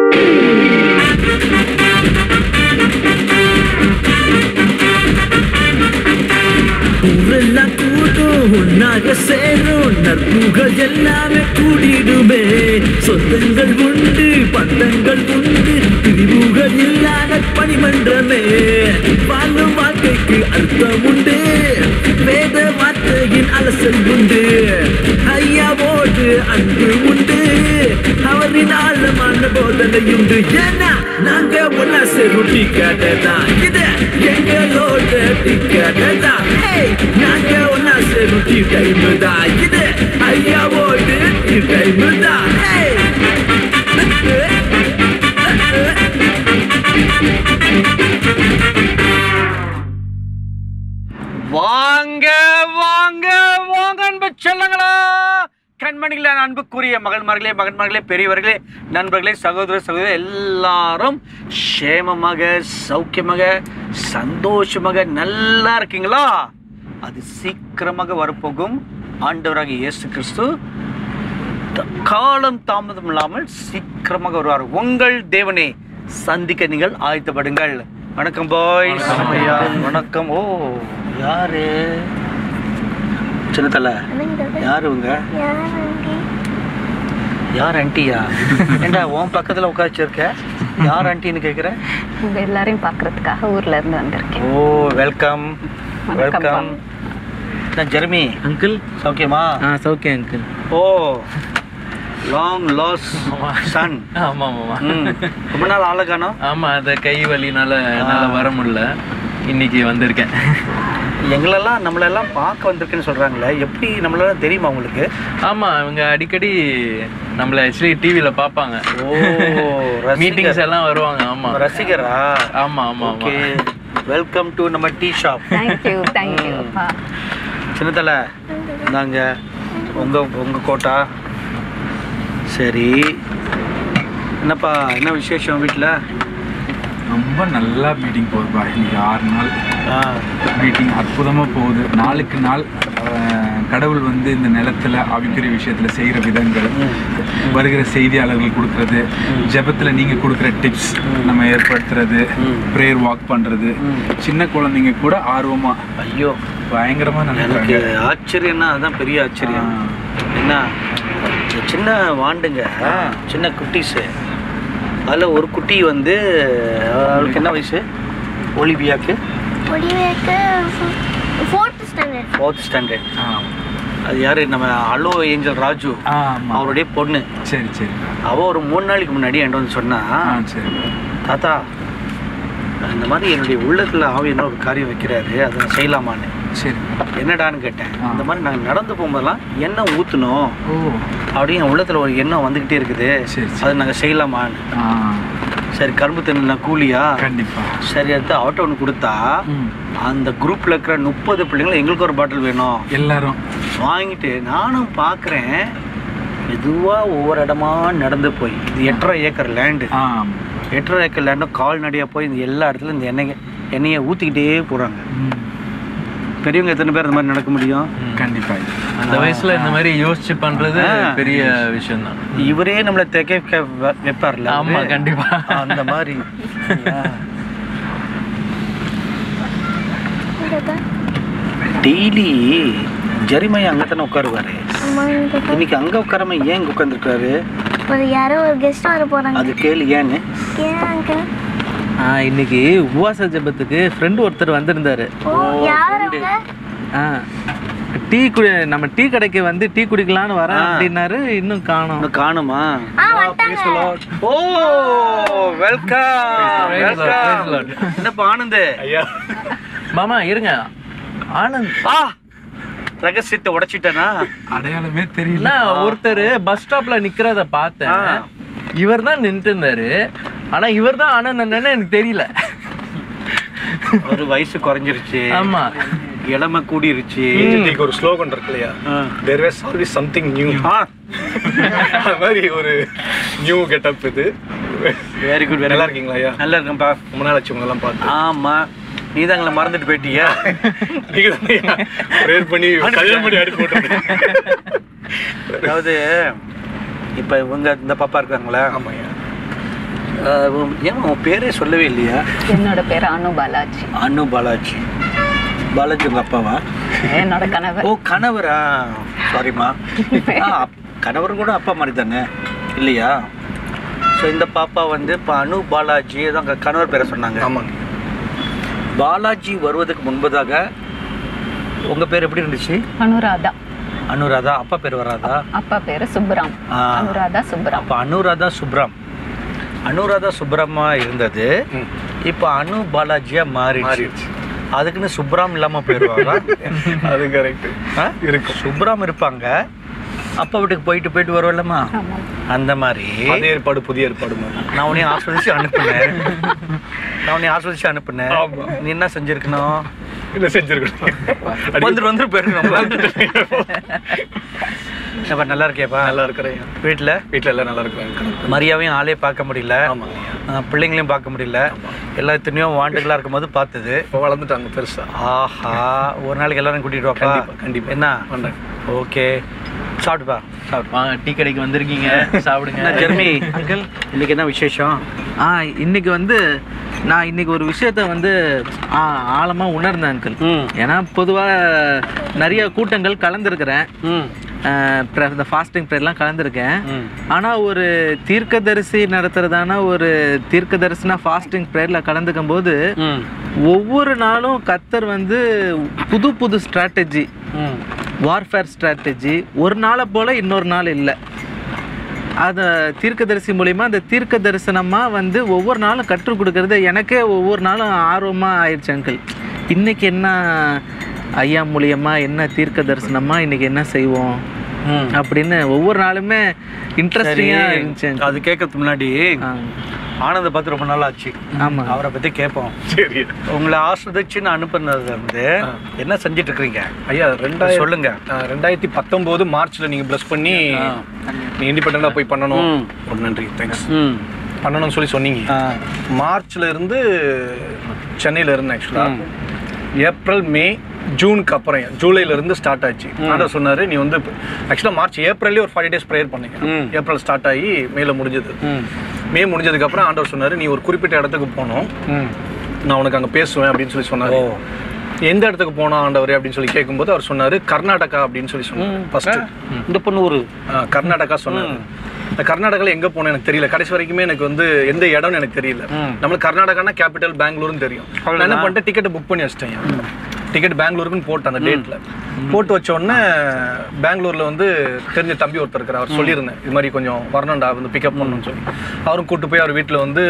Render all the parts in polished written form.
ஊரெல்லாம் கூட்டும் ஒன்னாக சேரும் நற்புகள் எல்லாமே கூடிடுமே சொந்தங்கள் உண்டு பந்தங்கள் உண்டு பிரிவுகள் இல்லாத பணிமன்றமே வாழும் வாழ்க்கைக்கு அர்த்தம் உண்டு வேத வார்த்தையின் அலசல் உண்டு ஐயாவோடு அன்பு உண்டு அவரின் ஆழமான போதனையுண்டு ஏன்னா நாங்க ஒன்னா சேரும் டிக்கெட்டதான் இது எங்களோட டிக்கெட்டதான் நாங்க ஒன்னா சேரும் டீ டைம் தான் இது ஐயாவோடு டீ டைம் தான் வாங்க வாங்க வாங்க அன்பு செல்லங்களா கண்மணிகளே அன்புக்குரிய மகன்மார்களே மகன்மார்களே பெரியவர்களே நண்பர்களே சகோதர சகோதரி எல்லாரும் சேமமாக சௌக்கியமாக சந்தோஷமாக நல்லா இருக்கீங்களா? அது சீக்கிரமாக வரப்போகும் ஆண்டவராக இயேசு கிறிஸ்து காலம் தாமதம் இல்லாமல் சீக்கிரமாக வருவார். உங்கள் தேவனை சந்திக்க நீங்கள் ஆயத்தப்படுங்கள். வணக்கம் பாய்ஸ். வணக்கம். ஓ யாரு சின்னத்தல யாரு இவங்க? யார் ஆண்டியா? ஏண்டா உன் பக்கத்துல உட்காந்துருக்க? யார் ஆண்டின்னு கேக்குற? உங்க எல்லாரையும் பாக்குறதுக்காக ஊர்ல இருந்து வந்திருக்கேன். Oh welcome welcome. நான் ஜெர்மி அங்கிள். சௌக்கியமா? சௌக்கியம் uncle. Oh long lost son. ஆமா ஆமா. ரொம்ப நாள் ஆள காணோம். ஆமா, அந்த கை வலினால என்னால வர முடியல. இன்னைக்கு வந்திருக்கேன். எங்களெல்லாம் நம்மளெல்லாம் பார்க்க வந்திருக்குன்னு சொல்றாங்களே, எப்படி நம்மளெல்லாம் தெரியுமா உங்களுக்கு? ஆமா, இவங்க அடிக்கடி நம்மள ஆக்சுவலி டிவில பாப்பாங்க. ஓ மீட்டிங்ஸ் எல்லாம் வருவாங்க. ஆமா ரசிகரா? ஆமா ஆமா. ஓகே வெல்கம் டு நம்ம டீ ஷாப். Thank you. சின்னத்தல நாங்க உங்க கோட்டா. சரி என்னப்பா, என்ன விசேஷம் வீட்டில்? ரொம்ப நல்லா மீட்டிங் போகுதுப்பா. இன்னைக்கு 6 நாள் மீட்டிங் அற்புதமாக போகுது. நாளுக்கு நாள் கடவுள் வந்து இந்த நிலத்தில் ஆவிக்குரிய விஷயத்தில் செய்கிற விதங்கள், வருகிற செய்தியாளர்கள் கொடுக்குறது, ஜெபத்தில் நீங்கள் கொடுக்குற டிப்ஸ் நம்ம ஏற்படுத்துறது, ப்ரேயர் வாக் பண்ணுறது, சின்ன குழந்தைங்க கூட ஆர்வமாக ஐயோ பயங்கரமாக எனக்கு ஆச்சரியம்னா அதுதான் பெரிய ஆச்சரியம். என்ன சின்ன வாண்டுங்க, சின்ன குட்டீஸு. அதில் ஒரு குட்டி வந்து அவளுக்கு என்ன வயசு? ஒலிவியாக்கு 4th ஸ்டாண்டர்ட். அது யாரு? நம்ம அலோ ஏஞ்சல் ராஜு அவருடைய பொண்ணு. சரி சரி. அவள் ஒரு 3 நாளைக்கு முன்னாடி என்கிட்ட வந்து சொன்னா, சரி தாத்தா இந்த மாதிரி என்னுடைய உள்ளத்தில் ஆவி என்ன ஒரு காரியம் வைக்கிறாரு, அதை நான் செய்யலாமான்னு. சரி என்னடான்னு கேட்டேன். இந்த மாதிரி நாங்கள் நடந்து போகும்போதெல்லாம் எண்ணெய் ஊற்றணும் அப்படின்னு என் உள்ளத்தில் ஒரு எண்ணம் வந்துக்கிட்டே இருக்குது, அதை நாங்கள் செய்யலாமான்னு. சரி கரும்பு தண்ணி கூலியா? கண்டிப்பாக. சரி எடுத்து அவட்ட ஒன்று கொடுத்தா அந்த குரூப்பில் இருக்கிற 30 பிள்ளைங்களும் எங்களுக்கு ஒரு பாட்டில் வேணும் எல்லாரும் வாங்கிட்டு நானும் பார்க்குறேன். மெதுவாக ஒவ்வொரு இடமா நடந்து போய், இது 8.5 ஏக்கர் லேண்டு. 8.5 ஏக்கர் லேண்டும் கால்நடையாக போய் இந்த எல்லா இடத்துலையும் இந்த எண்ணெயை ஊற்றிக்கிட்டே போகிறாங்க. பெரியவங்க எத்தனை பேர் இந்த மாதிரி நடக்க முடியும்? கண்டிப்பா. அந்த வயசுல இந்த மாதிரி யோசிச்சு பண்றது பெரிய விஷயம் தான். இவரே நம்மளை தேக்க வைப்பார்ல. ஆமா கண்டிப்பா. அந்த மாதிரி டெய்லி ஜெரிமையா அங்கே தானே உட்காருவாரு. இன்னைக்கு அங்கே உட்காராம ஏன் இங்கே உட்காந்துருக்காரு? யாரோ ஒரு கெஸ்ட் வர போறாங்க. அது கேளு ஏன்னு. இன்னைக்கு உபவாச ஜெபத்துக்கு ஃப்ரெண்டு ஒருத்தர் வந்திருந்தாரு. டீ குடி, நம்ம டீ கடைக்கு வந்து டீ குடிக்கலான்னு வரேன் அப்படின்னாரு. இன்னும் காணுமா? Oh welcome welcome. என்னப்பா ஆனந்த்? மாமா இருங்க. ஆனந்த் ரகசியத்தை உடைச்சிட்டனா? அடையாளமே தெரியல. ஒருத்தர் பஸ் ஸ்டாப்ல நிக்கிறத பார்த்தேன். இவர் தான் நின்று இருந்தாரு. ஆனா இவர் தான் ஆனந்த் எனக்கு தெரியல. ஒரு வயசு குறைஞ்சிருச்சு. ஆமா இளமை கூடிருச்சு. இன்னைக்கு ஒரு ஸ்லோகன் இருக்கு இல்லையா, there was always something new. அந்த மாதிரி ஒரு நியூ கெட்டப் இது. Very good. நல்லா இருக்கீங்களா ஐயா? நல்லா இருக்கேன்ப்பா. ரொம்ப நாள் ஆச்சு உங்களெல்லாம் பார்த்து. ஆமா, நீ தான் எங்களை மறந்துட்டு போயிட்டியா? நீங்க தான் ப்ரேயர் பண்ணி கல்யாணம் பண்ணி அடிச்சு போட்டு. அதாவது இப்போ இவங்க இந்த பாப்பா இருக்காங்களா? ஆமாய்யா. ஏன் உன் பேரே சொல்லவே இல்லையா? என்னோட பேர் அனு பாலாஜி. அனு பாலாஜி. பாலாஜி உங்கள் அப்பாவா? என்னோட கணவர். ஓ கணவரா, சாரிம்மா. கணவர் கூட அப்பா மாதிரி தானே இல்லையா? ஸோ இந்த பாப்பா வந்து இப்போ அனு பாலாஜி தான் கணவர் பேரை சொன்னாங்க. ஆமாங்க. பாலாஜி வருவதற்கு முன்பதாக உங்கள் பேர் எப்படி இருந்துச்சு? அனுராதா. அனுராதா. அப்பா பேர் வராதா? அப்பா பேரு சுப்ராம். அனுராதா சுப்ராம். அப்போ அனுராதா சுப்ராம். அனுராதா சுப்ராமா இருந்தது, இப்போ அனு பாலாஜியா மாறிடுச்சு. அதுக்குன்னு சுப்ராம் இல்லாமல் போயிடுவாங்க. அது கரெக்ட் இருக்கு. சுப்ராம் இருப்பாங்க, அப்பா வீட்டுக்கு போயிட்டு வருவல்லம்மா, அந்த மாதிரி. அதே ஏற்பாடு புதிய ஏற்பாடு. நான் உன்னையும் ஆஸ்வதிச்சு அனுப்புனேன். நீ என்ன செஞ்சிருக்கணும்? இல்லை செஞ்சிருக்கணும். வந்துட்டு போயிருக்கணும். நல்லா இருக்கியாப்பா? நல்லா இருக்கிறேன். வீட்டில் எல்லாம் நல்லா இருக்கிறாங்க. மரியாதையும் ஆளே பார்க்க முடியல, ஆமாங்க. பிள்ளைங்களையும் பார்க்க முடியல. எல்லா எத்தனையோ வாண்டுகளாக இருக்கும்போது பார்த்தது. இப்போ வளர்ந்துட்டாங்க பெருசா. ஆஹா, ஒரு நாளைக்கு எல்லாரும் கூட்டிகிட்டு வாப்பா. கண்டிப்பாக. என்ன பண்ணுறேன். ஓகே, சாப்பிடுப்பா. வாங்க, டீ கடைக்கு வந்திருக்கீங்க, சாப்பிடுங்க. ஜெர்மி அங்கிள், இன்னைக்கு என்ன விசேஷம்? இன்னைக்கு வந்து நான் இன்னைக்கு ஒரு விஷயத்த வந்து ஆழமாக உணர்ந்தேன் அங்கிள். ஏன்னா பொதுவாக நிறைய கூட்டங்கள் கலந்துருக்கிறேன், இந்த ஃபாஸ்டிங் ப்ரேயர்லாம் கலந்துருக்கேன். ஆனால் ஒரு தீர்க்கதரிசி நடத்துறதான ஒரு தீர்க்கதரிசனா ஃபாஸ்டிங் ப்ரேயரில் கலந்துக்கும் போது ஒவ்வொரு நாளும் கர்த்தர் வந்து புது புது ஸ்ட்ராட்டஜி, வார்ஃபேர் ஸ்ட்ராட்டஜி, ஒரு நாளை போல் இன்னொரு நாள் இல்லை. அதை தீர்க்கதரிசி மூலிமா அந்த தீர்க்க தரிசனமாக வந்து ஒவ்வொரு நாளும் கற்றுக் கொடுக்கறது எனக்கே ஒவ்வொரு நாளும் ஆர்வமாக ஆயிடுச்சு அங்கிள். இன்றைக்கி என்ன ஐயா மூலியமாக என்ன தீர்க்க தரிசனமாக இன்றைக்கி என்ன செய்வோம் அப்படின்னு ஒவ்வொரு நாளுமே இன்ட்ரெஸ்டிங்காக இருந்துச்சு. அது கேட்கறதுக்கு முன்னாடி ஆனந்தை பார்த்து ரொம்ப நாள் ஆச்சு. ஆமாம், அவரை பற்றி கேட்போம். சரி, உங்களை ஆஸ்வதிச்சுன்னு அனுப்புனதுல இருந்து என்ன செஞ்சுட்டு இருக்கிறீங்க ஐயா? சொல்லுங்க. 2019 மார்ச்ல நீங்க பிளஸ் பண்ணி நீ இண்டிபெண்டா போய் பண்ணணும். ஒரு நன்றி, தேங்க்ஸ். பண்ணணும்னு சொல்லி சொன்னீங்க. மார்ச்ல இருந்து சென்னையில இருந்து ஆக்சுவலா ஏப்ரல் மே ஜூனுக்கு அப்புறம் ஜூலைல இருந்து ஸ்டார்ட் ஆச்சு. ஆண்டவர் சொன்னாரு, நீ வந்து ஆக்சுவலா மார்ச் ஏப்ரல்லே ஒரு 40 டேஸ் ப்ரேயர் பண்ணீங்க. ஏப்ரல் ஸ்டார்ட் ஆகி மேல முடிஞ்சது. மே முடிஞ்சதுக்கு அப்புறம் ஆண்டவர் சொன்னாரு, நீ ஒரு குறிப்பிட்ட இடத்துக்கு போகணும், நான் உனக்கு அங்கே பேசுவேன் அப்படின்னு சொல்லி சொன்னாரு. எந்த இடத்துக்கு போனோம் ஆண்டவரே அப்படின்னு சொல்லி கேட்கும்போது அவர் சொன்னாரு கர்நாடகா அப்படின்னு சொல்லி சொன்னார். ஃபர்ஸ்ட் இந்த பொண்ணு ஊர் கர்நாடகா சொன்னாரு. இந்த கர்நாடகாவில் எங்கே போனேன் எனக்கு தெரியல. கடைசி வரைக்குமே எனக்கு வந்து எந்த இடம்னு எனக்கு தெரியல. நம்மளுக்கு கர்நாடகானா கேபிட்டல் பெங்களூர்னு தெரியும். நான் என்ன பண்ணிட்டேன், டிக்கெட்டை புக் பண்ணி வச்சிட்டேன். டிக்கெட் பெங்களூருக்குன்னு போட்டேன். அந்த டேட்டில் போட்டு வச்ச உடனே பெங்களூரில் வந்து தெரிஞ்ச தம்பி ஒருத்தர் இருக்கிற, அவர் சொல்லியிருந்தேன் இது மாதிரி கொஞ்சம் வரணும்டா வந்து பிக்கப் பண்ணணும்னு சொல்லி. அவரும் கூப்பிட்டு போய் அவர் வீட்டில் வந்து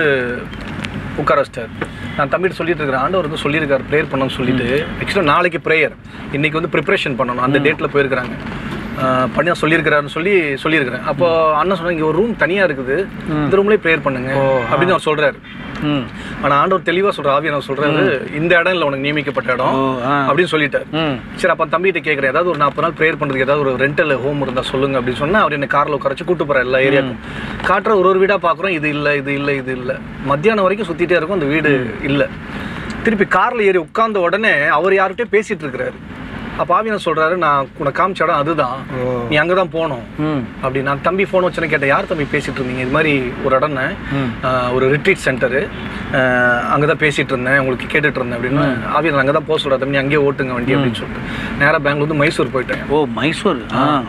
உட்கார வச்சிட்டார். நான் தம்பிட்டு சொல்லிட்டு இருக்கிறேன், ஆண்டவர் வந்து சொல்லியிருக்காரு ப்ரேயர் பண்ணணும்னு சொல்லிட்டு. ஆக்சுவலாக நாளைக்கு ப்ரேயர், இன்னைக்கு வந்து ப்ரிப்ரேஷன் பண்ணணும். அந்த டேட்டில் போயிருக்கிறாங்க, பண்ணி சொல்லியிருக்கிறாருன்னு சொல்லியிருக்கிறேன். அப்போ அண்ணன் சொன்னாங்க, இங்கே ஒரு ரூம் தனியாக இருக்குது, இந்த ரூம்லேயே ப்ரேயர் பண்ணுங்க அப்படின்னு அவர் சொல்கிறாரு. ஆனால் ஆண்டவர் தெளிவாக சொல்கிற ஆவியானவர் சொல்கிறாரு, இந்த இடம் இல்லை உனக்கு நியமிக்கப்பட்ட இடம் அப்படின்னு சொல்லிட்டார். சரி, அப்போ தம்பிகிட்ட கேட்குறேன், ஏதாவது ஒரு 40 நாள் ப்ரேயர் பண்ணுறதுக்கு ஏதாவது ஒரு ரெண்டல் ஹோம் இருந்தால் சொல்லுங்க அப்படின்னு சொன்னால் அவர் என்ன காரில் உட்காரச்சு கூட்டு போகிறார். எல்லா ஏரியாவுக்கும் காட்டுற ஒரு வீடாக பார்க்குறோம், இது இல்லை இது இல்லை இது இல்லை. மத்தியானம் வரைக்கும் சுற்றிட்டே இருக்கும், அந்த வீடு இல்லை. திருப்பி காரில் ஏறி உட்கார்ந்த உடனே அவர் யார்கிட்டயும் பேசிட்டு இருக்கிறாரு. அப்போ ஆவியானவர் சொல்றாரு, நான் உனக்கு காமிச்ச இடம் அதுதான், நீ அங்கே தான் போகணும் அப்படி. நான் தம்பி ஃபோன் வச்சுன்னு கேட்டேன், யார் தம்பி பேசிட்டு இருந்தீங்க? இது மாதிரி ஒரு இடம்னு, ஒரு ரிட்ரீட் சென்டரு, அங்கே தான் பேசிட்டு இருந்தேன், உங்களுக்கு கேட்டுட்டு இருந்தேன் அப்படின்னு. ஆவியானவர் அங்கே தான் போக சொல்கிறா, தம்பி அங்கேயே ஓட்டுங்க வண்டி அப்படின்னு சொல்லிட்டு நேராக பெங்களூர் மைசூர் போயிட்டேன். ஓ மைசூர்.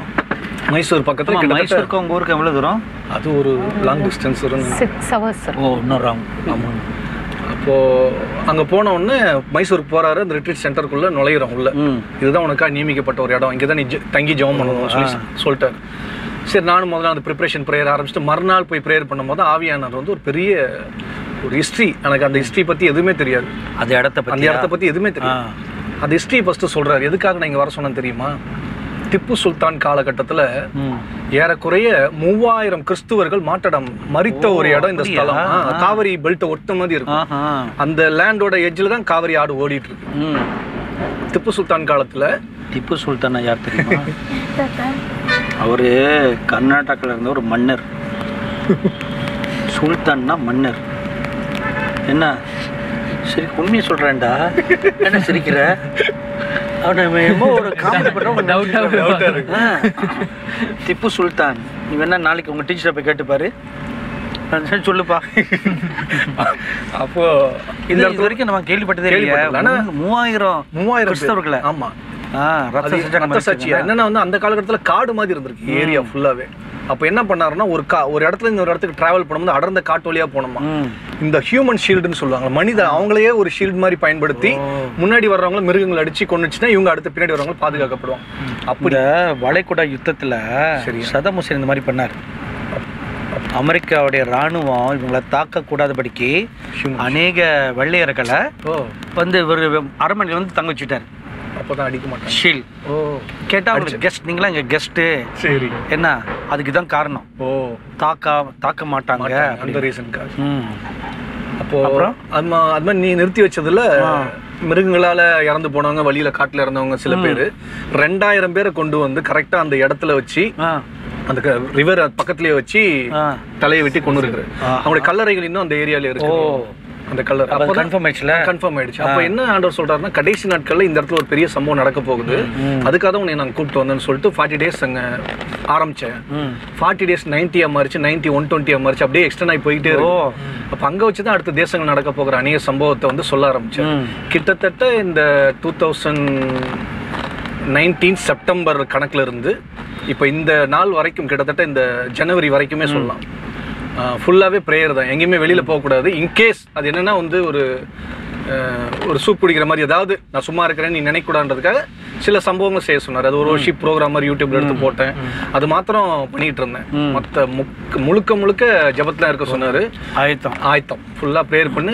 மைசூர் பக்கத்தில். மைசூருக்கு உங்கள் ஊருக்கு எவ்வளோ தூரம்? அது ஒரு லாங் டிஸ்டன்ஸ் வரும். 6 hours. ஓ இன்னும் ராங். ஆமாம். அப்போது அங்கே போன உடனே மைசூருக்கு போகிறாரு, அந்த ரிட்ரீட் சென்டருக்குள்ளே நுழையிறோம் உள்ள. இதுதான் உனக்காக நியமிக்கப்பட்ட ஒரு இடம், இங்கே தான் நீ தங்கி ஜெபம் பண்ணணும் சொல்லி சொல்லிட்டார். சரி, நானும் முதல்ல அந்த ப்ரிப்ரேஷன் ப்ரேயர் ஆரம்பிச்சுட்டு மறுநாள் போய் ப்ரேயர் பண்ணும்போது ஆவியானவர் வந்து ஒரு பெரிய ஒரு ஹிஸ்ட்ரி, எனக்கு அந்த ஹிஸ்ட்ரி பற்றி எதுவுமே தெரியாது. அந்த இடத்த பற்றி எதுவுமே தெரியாது. அந்த ஹிஸ்ட்ரி ஃபஸ்ட்டு சொல்கிறார். எதுக்காக நான் இங்கே வர சொன்னேன்னு தெரியுமா? திப்பு சுல்தான் காலகட்டத்தில் ஏறக்குறைய 3000 கிறிஸ்துவர்கள் மாட்டடம் மரித்த ஒரு இடம் இந்த ஸ்தலம். காவிரி பெல்ட்டை ஒட்ட மாதிரி இருக்கும். அந்த லேண்டோட எட்ஜில் தான் காவிரி ஆடு ஓடிட்டு இருக்கு. திப்பு சுல்தான் காலத்தில். திப்பு சுல்தான் யார் தெரியுமா? அவரு கர்நாடகாவில் இருந்த ஒரு மன்னர். சுல்தான்னா மன்னர். என்ன சரி, உண்மையை சொல்றேன்டா, என்ன சிரிக்கிற? திப்பு சுல்தான், நீ வேணா நாளைக்கு உங்க டீச்சரை போய் கேட்டுப்பாரு. சொல்லுப்பா. அப்போ இது வரைக்கும் நம்ம கேள்விப்பட்டதே இல்லையா? 3000 கிறிஸ்தவர்களை. ஆமா, ரத்த சாட்சி. என்னன்னா வந்து அந்த காலகட்டத்தில் காடு மாதிரி இருந்திருக்கு ஏரியா ஃபுல்லாவே. அப்போ என்ன பண்ணாருன்னா ஒரு இடத்துல இருந்து ஒரு இடத்துக்கு டிராவல் பண்ணும்போது அடர்ந்த காட்டு வழியா போனோமா, இந்த ஹியூமன் ஷீல்டுன்னு சொல்லுவாங்க, மனித அவங்களையே ஒரு ஷீல்டு மாதிரி பயன்படுத்தி முன்னாடி வர்றவங்களை மிருகங்கள் அடிச்சு கொண்டுச்சுன்னா இவங்க அடுத்து பின்னாடி வர்றவங்க பாதுகாக்கப்படுவாங்க. அப்படி வளைகுடா யுத்தத்துல சதாம் ஹுசேன் இந்த மாதிரி பண்ணார். அமெரிக்காவுடைய ராணுவம் இவங்களை தாக்கக்கூடாதபடிக்கு அநேக வெள்ளையர்களை வந்து ஒரு அரண்மனையில் வந்து தங்க வச்சுட்டார். அப்போதான் அடிக்க மாட்டாங்க. ஷீல். கேட்டா அவங்களுக்கு கெஸ்ட், நீங்களா எங்க கெஸ்ட்டு. சரி, என்ன அதுக்கு தான் காரணம். தாக்க மாட்டாங்க அந்த ரீசனுக்காக. அப்போ அது மாதிரி நீ நிறுத்தி வச்சதுல மிருகங்களால இறந்து போனவங்க, வழியில காட்டுல இறந்தவங்க சில பேர் 2000 பேரை கொண்டு வந்து கரெக்டா அந்த இடத்துல வச்சு அந்த ரிவர் பக்கத்துலயே வச்சு தலையை வெட்டி கொண்டு இருக்கு. அவங்களுடைய கல்லறைகள் இன்னும் அந்த ஏரியால இருக்கு. அந்த கல்லறை அப்போ கன்ஃபார்ம் ஆயிடுச்சு. அப்போ என்ன ஆண்டவர் சொல்றாருன்னா, கடைசி நாட்கள்ல இந்த இடத்துல ஒரு பெரிய சம்பவம் நடக்க போகுது, அதுக்காக தான் உன்னை நான் கூப்பிட்டு வந்தேன்னு சொல்லிட்டு 40 days அங்க ஆரம்பிச்சேன். 40 days 90 மாறிச்சு, 90 120 மாறிச்சு, அப்படியே எக்ஸ்டெண்ட் ஆகி போயிட்டே இருக்கும். அப்போ அங்க வச்சுதான் அடுத்த தேசங்கள் நடக்க போகிற அநேக சம்பவத்தை வந்து சொல்ல ஆரம்பிச்சேன். கிட்டத்தட்ட இந்த 2019 செப்டம்பர் கணக்குல இருந்து இப்போ இந்த நாள் வரைக்கும், கிட்டத்தட்ட இந்த ஜனவரி வரைக்குமே சொல்லலாம், ஃபுல்லாகவே ப்ரேயர் தான். எங்கேயுமே வெளியில் போகக்கூடாது. இன்கேஸ் அது என்னென்னா வந்து ஒரு சூப் பிடிக்கிற மாதிரி ஏதாவது நான் சும்மா இருக்கிறேன்னு நீ நினைக்கூடாதுன்றதுக்காக சில சம்பவங்கள் செய்ய சொன்னார். அது ஒரு ஷிப் ப்ரோக்ராம் மாதிரி யூடியூப்ல எடுத்து போட்டேன். அது மாத்திரம் பண்ணிட்டு இருந்தேன். மற்ற முழுக்க ஜபத்தில் இருக்க சொன்னார். ஆயத்தம் ஃபுல்லாக ப்ரேயர் பண்ணி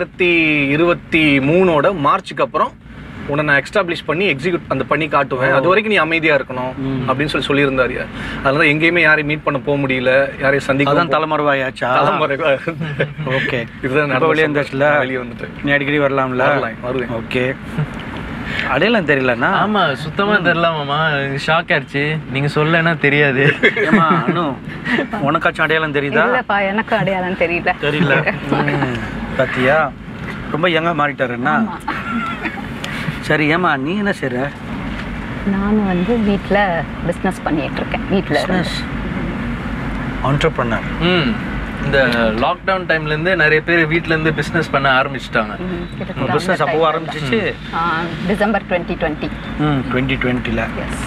2023 மார்ச்சுக்கு அப்புறம் உன்னை நான் எக்ஸ்டாப்ளிஷ் பண்ணி எக்ஸிக்யூட் அந்த பண்ணி காட்டுவேன், அது வரைக்கும் நீ அமைதியா இருக்கணும் அப்படின்னு சொல்லியிருந்தாரு. அதனால எங்கேயுமே யாரையும் மீட் பண்ண போக முடியல, யாரையும் சந்திக்க தலைமறைவாயாச்சா? ஓகே, இதுதான் வெளியே வந்துச்சுல, வெளியே வந்துட்டு நீ அடிக்கடி வரலாம்ல? வருவேன். ஓகே, அடையாளம் தெரியலன்னா? ஆமா, சுத்தமா தெரியலாமாமா, ஷாக் ஆயிடுச்சு. நீங்க சொல்லனா தெரியாது. ஏமா அனு, உனக்காச்சும் அடையாளம் தெரியுதா? இல்லப்பா, எனக்கு அடையாளம் தெரியல. பாத்தியா, ரொம்ப யங்கா மாறிட்டாருன்னா. சரி, ஏமா நீ என்ன செய்ற? நானும் வந்து வீட்டில் பிஸ்னஸ் பண்ணிட்டு இருக்கேன். வீட்டில் என்டர்பிரனர். இந்த லாக்டவுன் டைம்லேருந்து நிறைய பேர் வீட்டிலேருந்து பிஸ்னஸ் பண்ண ஆரம்பிச்சிட்டாங்க. பிஸ்னஸ் அப்போ ஆரம்பிச்சிச்சு டிசம்பர் 2020. 2020ல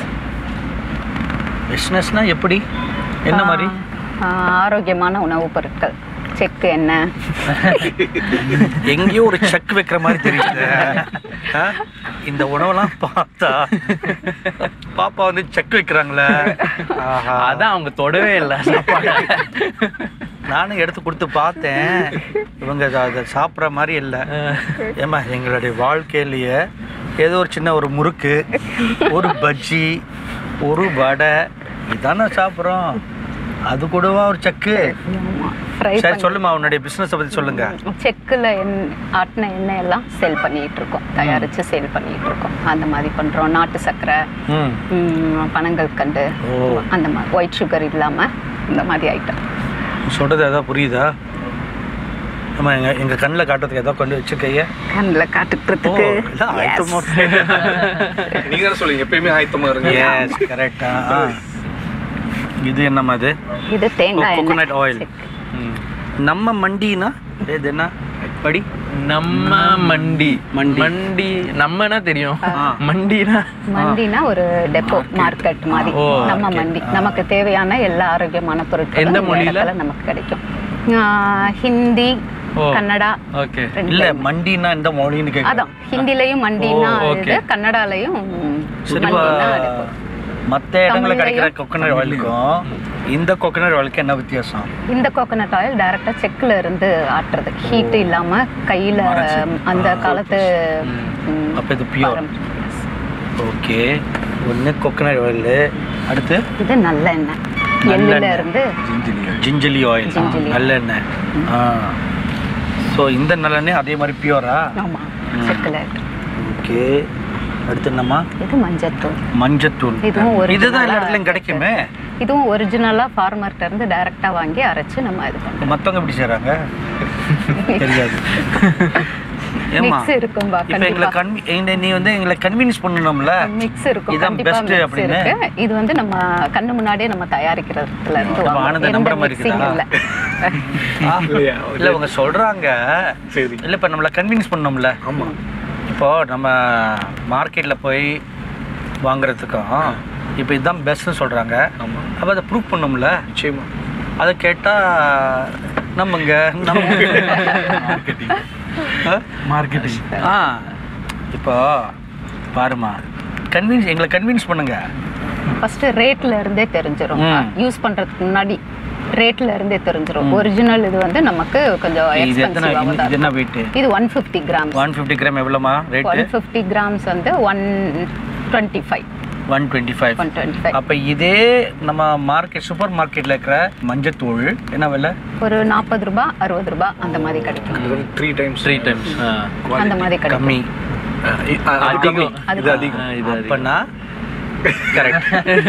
பிஸ்னஸ்னா எப்படி, என்ன மாதிரி? ஆரோக்கியமான உணவுப் பொருட்கள். செக் என்ன, எங்கேயோ ஒரு செக் வைக்கிற மாதிரி தெரியுது. இந்த உணவெல்லாம் பார்த்தா பாப்பா வந்து செக் வைக்கிறாங்களே, அதான் அவங்க தொடவே இல்லை. நானும் எடுத்து கொடுத்து பார்த்தேன், இவங்க அதை சாப்பிட்ற மாதிரி இல்லை. ஏமா, எங்களுடைய வாழ்க்கையிலேயே ஏதோ ஒரு சின்ன ஒரு முறுக்கு, ஒரு பஜ்ஜி, ஒரு வடை இதானே சாப்பிட்றோம், அது கூடவா ஒரு செக்கு? சரி, சொல்லுமா உன்னுடைய பிசினஸை பத்தி சொல்லுங்க. செக்கில் ஆட்டின எண்ணெய் எல்லாம் சேல் பண்ணிட்டு இருக்கோம், தயாரிச்சு சேல் பண்ணிட்டு இருக்கோம். அந்த மாதிரி பண்றோம். நாட்டு சர்க்கரை, பனங்கள் கண்டு, அந்த மாதிரி ஒயிட் சுகர் இல்லாம இந்த மாதிரி ஐட்டம். சொல்றது ஏதாவது புரியுதா? நம்ம எங்க கண்ணில் காட்டுறதுக்கு ஏதாவது கொண்டு வச்சுக்கைய, கண்ணில் காட்டுறதுக்கு நீங்க சொல்லுங்க, எப்பயுமே ஆயத்தமா இருங்க. எஸ், கரெக்டா. இது என்னம்மா? இது தேங்காய் கோகோனட் ஆயில். நம்ம மண்டினா இது என்ன படி? நம்ம மண்டி. மண்டி நம்மனா தெரியும், மண்டினா ஒரு டெப்போ, மார்க்கெட் மாதிரி. நம்ம மண்டி நமக்கு தேவையான எல்லா ஆரோக்கியமான பொருட்களும் எந்த மொழியில நமக்கு கிடைக்கும். ஹிந்தி, கன்னடா. இல்ல, மண்டினா இந்த மொழின்னு கேக்குறேன். அதான், ஹிந்திலயும் மண்டினா இது, கன்னடாலயும் மண்டினா டெப்போ. மற்ற இடங்களில் கிடைக்கிற கோகோனட் ஆயிலுக்கும் இந்த கோகோனட் ஆயிலுக்கு என்ன வித்தியாசம்? இந்த கோகோனட் ஆயில் டைரக்டா செக்ல இருந்து ஆட்டுறது, ஹீட் இல்லாம கையில அந்த காலத்து. அப்ப இது பியூர். ஓகே, ஒன்று கோகோனட் ஆயில், அடுத்து இது நல்லெண்ணெய். எள்ளுல இருந்து ஜிஞ்சலி ஆயில், நல்லெண்ணெய். ஸோ இந்த நல்லெண்ணெய் அதே மாதிரி பியூரா? ஆமா, செக்ல. ஓகே, அடுத்து என்னம்மா? இது மஞ்சத்தூள். மஞ்சத்தூள் இதுதான் எல்லா இடத்துலையும் கிடைக்குமே. இதுவும் ஒரிஜினலா ஃபார்மர்ட்ட இருந்து டைரக்டா வாங்கி அரைச்சு நம்ம இது பண்ணுறோம். மற்றவங்க எப்படி செய்கிறாங்க தெரியாது. மிக்ஸ் இருக்கும்பா. இப்போ நீ வந்து எங்களை கன்வின்ஸ் பண்ணணும்ல, மிக்ஸ் இருக்கும், இதான் பெஸ்ட் அப்படின்னு. இது வந்து நம்ம கண்ணு முன்னாடியே நம்ம தயாரிக்கிறதுல இருந்து ஆனந்த நம்புற மாதிரி இருக்குதா? இல்ல அவங்க சொல்றாங்க. சரி, இல்ல இப்ப நம்மள கன்வின்ஸ் பண்ணணும்ல. ஆமா, இப்போ நம்ம மார்க்கெட்ல போய் வாங்குறதுக்கும் இப்போ இதுதான் பெஸ்ட்னு சொல்றாங்க. அப்போ அதை ப்ரூவ் பண்ணணும்ல. நிச்சயமா. அதை கேட்டால் நம்புங்க மார்க்கெட்டிங். இப்போ பாருமா, எங்களை கன்வின்ஸ் பண்ணுங்க. ஃபர்ஸ்ட் ரேட்ல இருந்தே தெரிஞ்சிரும். யூஸ் பண்றதுக்கு முன்னாடி ரேட்ல இருந்தே தெரிஞ்சிரும். ஒரிஜினல் இது வந்து நமக்கு கொஞ்சம் எக்ஸ்பென்சிவா தான். என்ன வெயிட்? இது 150 கிராம். 150 கிராம் எவ்வளவுமா ரேட்? 150 கிராம்ஸ் வந்து 125. 125. அப்ப இதே நம்ம மார்க்கெட் சூப்பர் மார்க்கெட்ல இருக்கிற மஞ்சத்தூள் என்ன விலை? ஒரு 40 ரூபாய் 60 ரூபாய் அந்த மாதிரி கிடைக்கும். 3 டைம்ஸ் அந்த மாதிரி கிடைக்கும். கம்மி, அதிகம். இது அதிகம். அப்பனா கரெக்ட்.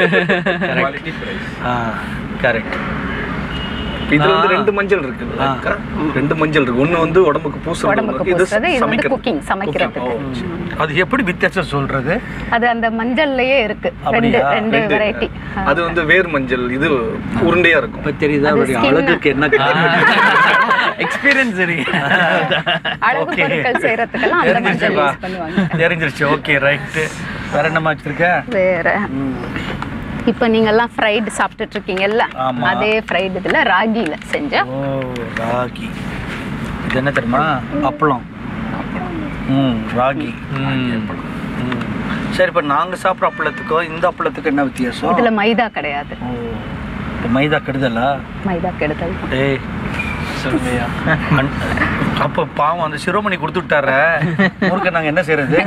கரெக்ட். இதுல வந்து 2 மஞ்சள் இருக்கு. 2 மஞ்சள் இருக்கு. ஒன்னு வந்து உடம்புக்கு பூசுறது, இது வந்து குக்கிங் சமைக்கிறதுக்கு. அது எப்படி வித்தியாசம் சொல்றது? அது அந்த மஞ்சள்லயே இருக்கு. ரெண்டு வெரைட்டி. அது வந்து வேர் மஞ்சள், இது உருண்டையா இருக்கும். இப்ப தெரியுதா அவருடைய அழகுக்கு என்ன எக்ஸ்பீரியன்ஸ் இருக்கு. அழகு பொருட்கள் செய்யறதுக்கெல்லாம் அந்த மஞ்சள் யூஸ் பண்ணுவாங்க. தெரிஞ்சிருச்சு. Okay, right. வேற என்ன வச்சிருக்க? வேற இப்போ நீங்க எல்லாம் ஃப்ரைட் சாப்பிட்டுட்டு இருக்கீங்கல்ல, அதே ஃப்ரைட் இதுல ராகில செஞ்ச. ஓ, ராகி. இது என்ன தெரியுமா? அப்பளம். ராகி. சரி, இப்போ நாங்க சாப்பிட்ற அப்பளத்துக்கும் இந்த அப்பளத்துக்கு என்ன வித்தியாசம்? இதுல மைதா கிடையாது. மைதா கெடுதலா? மைதா கெடுதல். ஏய் சொல்லுயா. அப்போ பாவம் அந்த சிரோமணி கொடுத்து விட்டார ஊருக்கு நாங்க என்ன செய்யறது?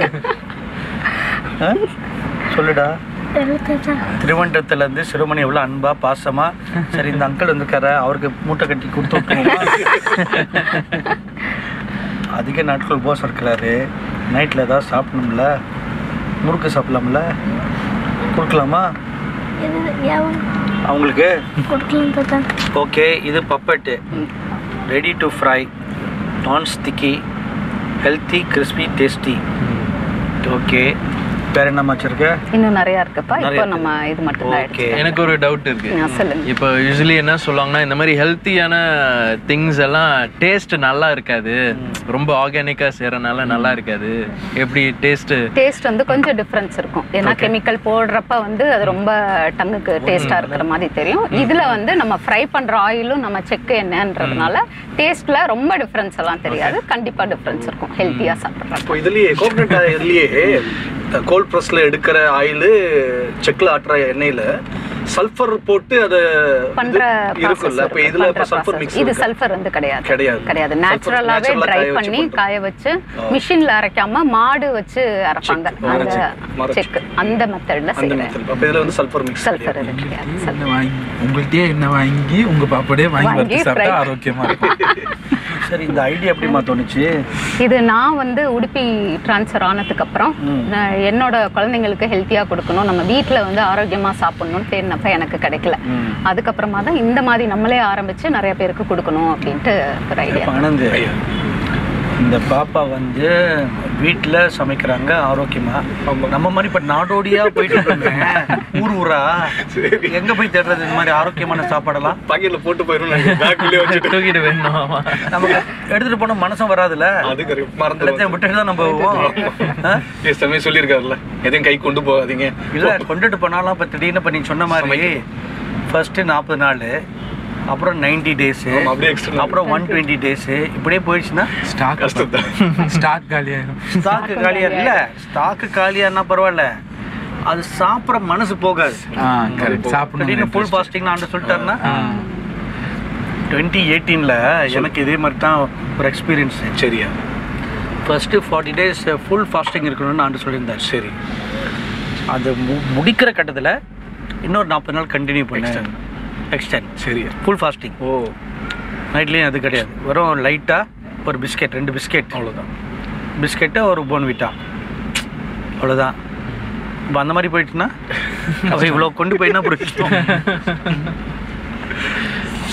சொல்லுடா. திருவண்டத்துல இருந்து சிறுமணி எவ்வளவு அன்பா பாசமா, சரி இந்த அங்கிள் வந்துருக்காரு அவருக்கு மூட்டை கட்டி கொடுத்து விட்டுருவோமா? அதிக நாட்கள் போஸ் இருக்கிறாரு, நைட்ல ஏதாவது சாப்பிடணும்ல, முறுக்கு சாப்பிடலாம்ல, கொடுக்கலாமா அவங்களுக்கு? ஓகே, இது பப்பெட்டு, ready to fry, non sticky, healthy, crispy, tasty. Okay, வேற என்ன வச்சிருக்க? இன்னும் நிறைய இருக்குப்பா. இப்போ நம்ம இது மட்டும் தான். ஓகே, எனக்கு ஒரு டவுட் இருக்கு. சொல்லுங்க. இப்போ யூசுவலி என்ன சொல்லுவாங்கன்னா, இந்த மாதிரி ஹெல்த்தியான திங்ஸ் எல்லாம் டேஸ்ட் நல்லா இருக்காது, ரொம்ப ஆர்கானிக்கா செய்யறனால நல்லா இருக்காது. எப்படி டேஸ்ட் வந்து கொஞ்சம் டிஃபரன்ஸ் இருக்கும். ஏன்னா கெமிக்கல் போடுறப்ப வந்து அது ரொம்ப டங்குக்கு டேஸ்டா இருக்கிற மாதிரி தெரியும். இதுல வந்து நம்ம ஃப்ரை பண்ற ஆயிலும் நம்ம செக்கு எண்ணெய்ன்றதுனால டேஸ்ட்ல ரொம்ப டிஃபரன்ஸ் எல்லாம் தெரியாது. கண்டிப்பா டிஃபரன்ஸ் இருக்கும் ஹெல்த்தியா சாப்பிட்றப்ப. இப்போ இதுலயே கோகனட் ஆயில்லையே கோல்ட் ப்ரெஸ்ல எடுக்கிற ஆயில், செக்ல ஆட்டுற எண்ணெயில சல்ஃபர் போட்டு அதை பண்ற இருக்குல்ல. அப்ப இதுல அப்ப சல்ஃபர் மிக்ஸ். இது சல்ஃபர் வந்து கிடையாது. நேச்சுரலாவே ட்ரை பண்ணி காய வச்சு மிஷின்ல அரைக்காம மாடு வச்சு அரைப்பாங்க. அந்த செக் அந்த மெத்தட்ல செய்யறாங்க. அப்ப இதுல வந்து சல்ஃபர் மிக்ஸ் சல்ஃபர் கிடையாது. உங்கள்ட்டே என்ன வாங்கி உங்க பாப்பாடே வாங்கி வச்சு சாப்பிட்டா ஆரோக்கியமா இருக்கும். சரி, இந்த ஐடியா எப்படிமா தோணுச்சு? இது நான் வந்து உடுப்பி ட்ரான்ஸ்ஃபர் ஆனதுக்கு அப்புறம் என்னோட குழந்தைங்களுக்கு ஹெல்த்தியா கொடுக்கணும், நம்ம வீட்டில் வந்து ஆரோக்கியமா சாப்பிடணும்னு தேடினப்ப எனக்கு கிடைக்கல. அதுக்கப்புறமா தான் இந்த மாதிரி நம்மளே ஆரம்பிச்சு நிறைய பேருக்கு கொடுக்கணும் அப்படின்ட்டு ஒரு ஐடியா. இந்த பாப்பா வந்து வீட்டில் சமைக்கிறாங்க ஆரோக்கியமா. நம்ம மாதிரி இப்போ நாடோடியா போயிட்டு இருக்கோங்க, ஊர் ஊரா எங்க போய் தேடுறது இந்த மாதிரி ஆரோக்கியமான சாப்பாடெல்லாம்? பாக்கெட்ல போட்டு போயிடும், தூக்கிட்டு வேணும். நமக்கு எடுத்துட்டு போன மனசும் வராதுல்ல, விட்டுட்டு தான் நம்ம போவோம். சொல்லியிருக்காருல்ல, எதையும் கை கொண்டு போகாதீங்க. இல்லை, கொண்டுட்டு போனாலும் இப்போ திடீர்னு இப்போ நீங்க சொன்ன மாதிரி ஃபர்ஸ்ட் 40 நாள், அப்புறம் 90 days, அப்புறம் 120 days, இப்படியே போயிடுச்சுன்னா ஸ்டாக் காலியாயிரும். ஸ்டாக்கு காலியா இல்ல, ஸ்டாக்கு காலியானா பரவாயில்ல, அது சாப்பிட்ற மனசு போகாது. திடீர்னு ஃபுல் ஃபாஸ்டிங் ஆண்டு சொல்லிட்டாருன்னா 2018ல் எனக்கு இதே மாதிரி தான் ஒரு எக்ஸ்பீரியன்ஸ். சரியா, ஃபர்ஸ்ட்டு 40 days ஃபுல் ஃபாஸ்டிங் இருக்கணும்னு ஆண்டு சொல்லியிருந்தார். சரி, அது முடிக்கிற கட்டத்தில் இன்னொரு 40 நாள் கண்டினியூ பண்ணேன், எக்ஸ்டெண்ட். சரி, ஃபுல் ஃபாஸ்டிங். ஓ, நைட்லேயும் அது கிடையாது, வெறும் லைட்டாக ஒரு பிஸ்கெட், 2 பிஸ்கெட், அவ்வளோதான். பிஸ்கெட்டு ஒரு போன்விட்டா, அவ்வளோதான். இப்போ அந்த மாதிரி போயிட்டுன்னா அப்போ இவ்வளோ கொண்டு போயின்னா பிடிச்சிட்டோம்.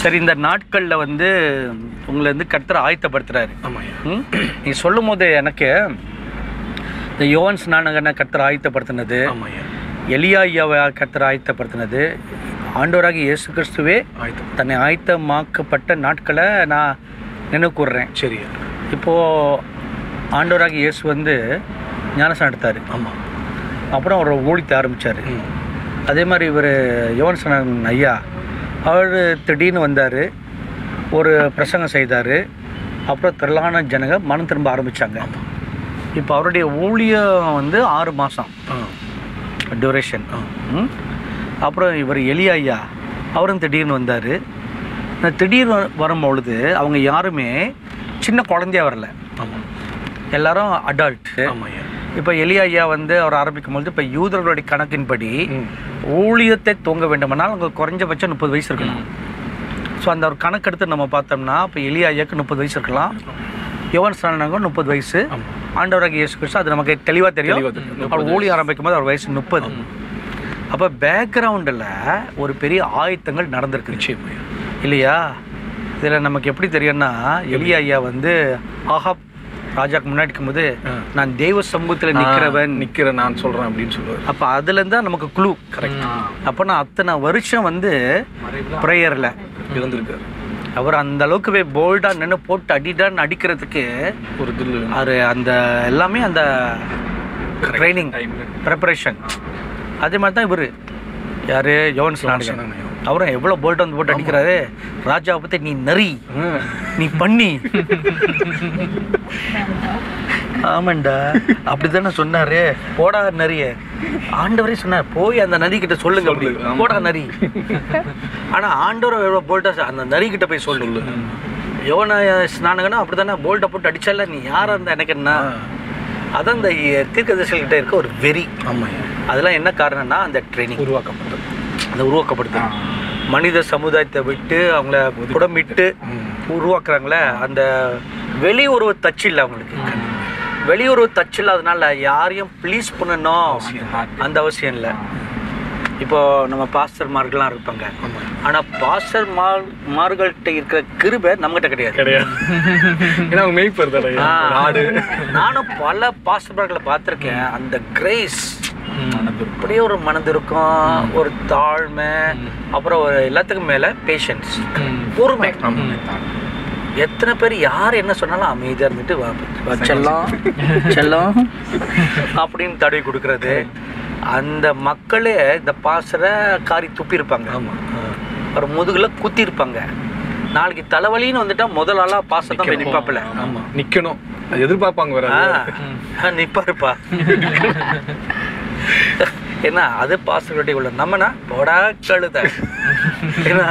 சரி, இந்த நாட்களில் வந்து உங்களை வந்து கர்த்தர் ஆயத்தப்படுத்துறாரு. ஆமாம். நீ சொல்லும் போது எனக்கு இந்த யோவான் ஸ்நானகனை கர்த்தர் ஆயத்தப்படுத்தினது, எலியா ஐயாவை கர்த்தர் ஆயத்தப்படுத்தினது, ஆண்டவராகி இயேசு கிறிஸ்துவே தன்னை ஆயத்தமாக்கப்பட்ட நாட்களை நான் நினைவு கூர்றேன். சரி. இப்போது ஆண்டவராகி இயேசு வந்து ஞானஸ்நானம் எடுத்தார். ஆமாம். அப்புறம் அவர் ஊழியத்தை ஆரம்பித்தார். அதே மாதிரி இவர் யோவான் ஸ்நானகன் ஐயா அவர் திடீர்னு வந்தார், ஒரு பிரசங்கம் செய்தார். அப்புறம் திரளான ஜனங்க மனம் திரும்ப ஆரம்பித்தாங்க. இப்போ அவருடைய ஊழியம் வந்து 6 மாதம் டியூரேஷன். அப்புறம் இவர் எலியா ஐயா அவரும் திடீர்னு வந்தார். திடீர்னு வரும்பொழுது அவங்க யாருமே சின்ன குழந்தையா வரல, எல்லாரும் அடல்ட்டு. இப்போ எலியா ஐயா வந்து அவர் ஆரம்பிக்கும்போது இப்போ யூதர்களுடைய கணக்கின்படி ஊழியத்தை தூங்க வேண்டுமானால் அவங்க குறைஞ்சபட்சம் 30 வயசு இருக்கலாம். ஸோ அந்த ஒரு கணக்கெடுத்து நம்ம பார்த்தோம்னா இப்போ எலியா ஐயாவுக்கு 30 வயசு இருக்கலாம், யோவான் ஸ்நானகனுக்கு 30 வயசு, ஆண்டவராகிய இயேசு கிறிஸ்து அது நமக்கு தெளிவாக தெரியும். அவர் ஊழியம் ஆரம்பிக்கும் போது அவர் வயசு 30. அப்போ பேக்ரவுண்டில் ஒரு பெரிய ஆயத்தங்கள் நடந்திருக்கு இல்லையா? இதில் நமக்கு எப்படி தெரியும்னா எலியா ஐயா வந்து ஆஹாப் ராஜாக்கு முன்னாடி இருக்கும்போது நான் தெய்வ சமூகத்தில் நிற்கிறேன் நான் சொல்கிறேன் அப்படின்னு சொல்லுவார். அப்போ அதுலேருந்து தான் நமக்கு குழு. கரெக்ட். அப்போ நான் அத்தனை வருஷம் வந்து ப்ரேயரில் இருந்திருக்காரு. அவர் அந்த அளவுக்கு போல்டாக நின்று போட்டு அடிடான்னு அடிக்கிறதுக்கு ஒரு தில் அது அந்த எல்லாமே அந்த ட்ரைனிங் ப்ரிப்பரேஷன். அதே மாதிரி தான் இவர் யார் யோவான் ஸ்நானகன் அவரும் எவ்வளோ போல்டாக வந்து போட்டு அடிக்கிறாரு. ராஜாவை பற்றி நீ நரி, நீ பண்ணி. ஆமாண்டா அப்படி தானே சொன்னார். போடா நரிய ஆண்டவரே சொன்னார், போய் அந்த நரி கிட்ட சொல்லுங்க அப்படி, போடா நரி. ஆனால் ஆண்டவர் எவ்வளோ போல்டாக அந்த நரி கிட்ட போய் சொல்லு. யோவான் ஸ்நானகனும் அப்படி தானே போல்ட்டை போட்டு அடிச்சால, நீ யாராக இருந்தா எனக்கு என்ன. அதான் இந்த தீர்க்கதரிசிகிட்ட இருக்க ஒரு வெறி. ஆமாம். அதெல்லாம் என்ன காரணம்னா அந்த ட்ரைனிங் உருவாக்கப்படுது. மனித சமுதாயத்தை விட்டு அவங்கள புடமிட்டு உருவாக்குறாங்களே, அந்த வெளியுறவு தச்சு இல்லை அவங்களுக்கு. வெளியுறவு தச்சு இல்லாதனால யாரையும் ப்ளீஸ் பண்ணணும் அந்த அவசியம் இல்லை. இப்போ நம்ம பாஸ்டர்மார்கள்லாம் இருப்பாங்க, ஆனால் பாஸ்டர்மார்கள்ட்ட இருக்கிற கிருபை நம்மகிட்ட கிடையாது. நானும் பல பாஸ்டர்மார்களை பார்த்துருக்கேன். அந்த கிரேஸ் அப்படியே ஒரு மனதிருக்கம், ஒரு தாழ்மை, அப்புறம் ஒரு எல்லாத்துக்கும் மேலே பேஷன்ஸ், பொறுமை. எத்தனை பேர் யார் என்ன சொன்னாலும் அமைதியாக இருந்துட்டு செல்லம் அப்படின்னு தடவி கொடுக்கறது. அந்த மக்களே இந்த பாசரை காரி துப்பியிருப்பாங்க, ஒரு முதுகில் குத்திருப்பாங்க. நாளைக்கு தலைவலின்னு வந்துட்டா முதல் ஆளாக பாசத்தை போய் நிற்பாப்பில்ல. ஆமாம், நிற்கணும் எதிர்பார்ப்பாங்க. நிற்பாருப்பா. என்ன அது பாசங்களுடைய உள்ள நம்மனா போடா கழுத. ஏன்னா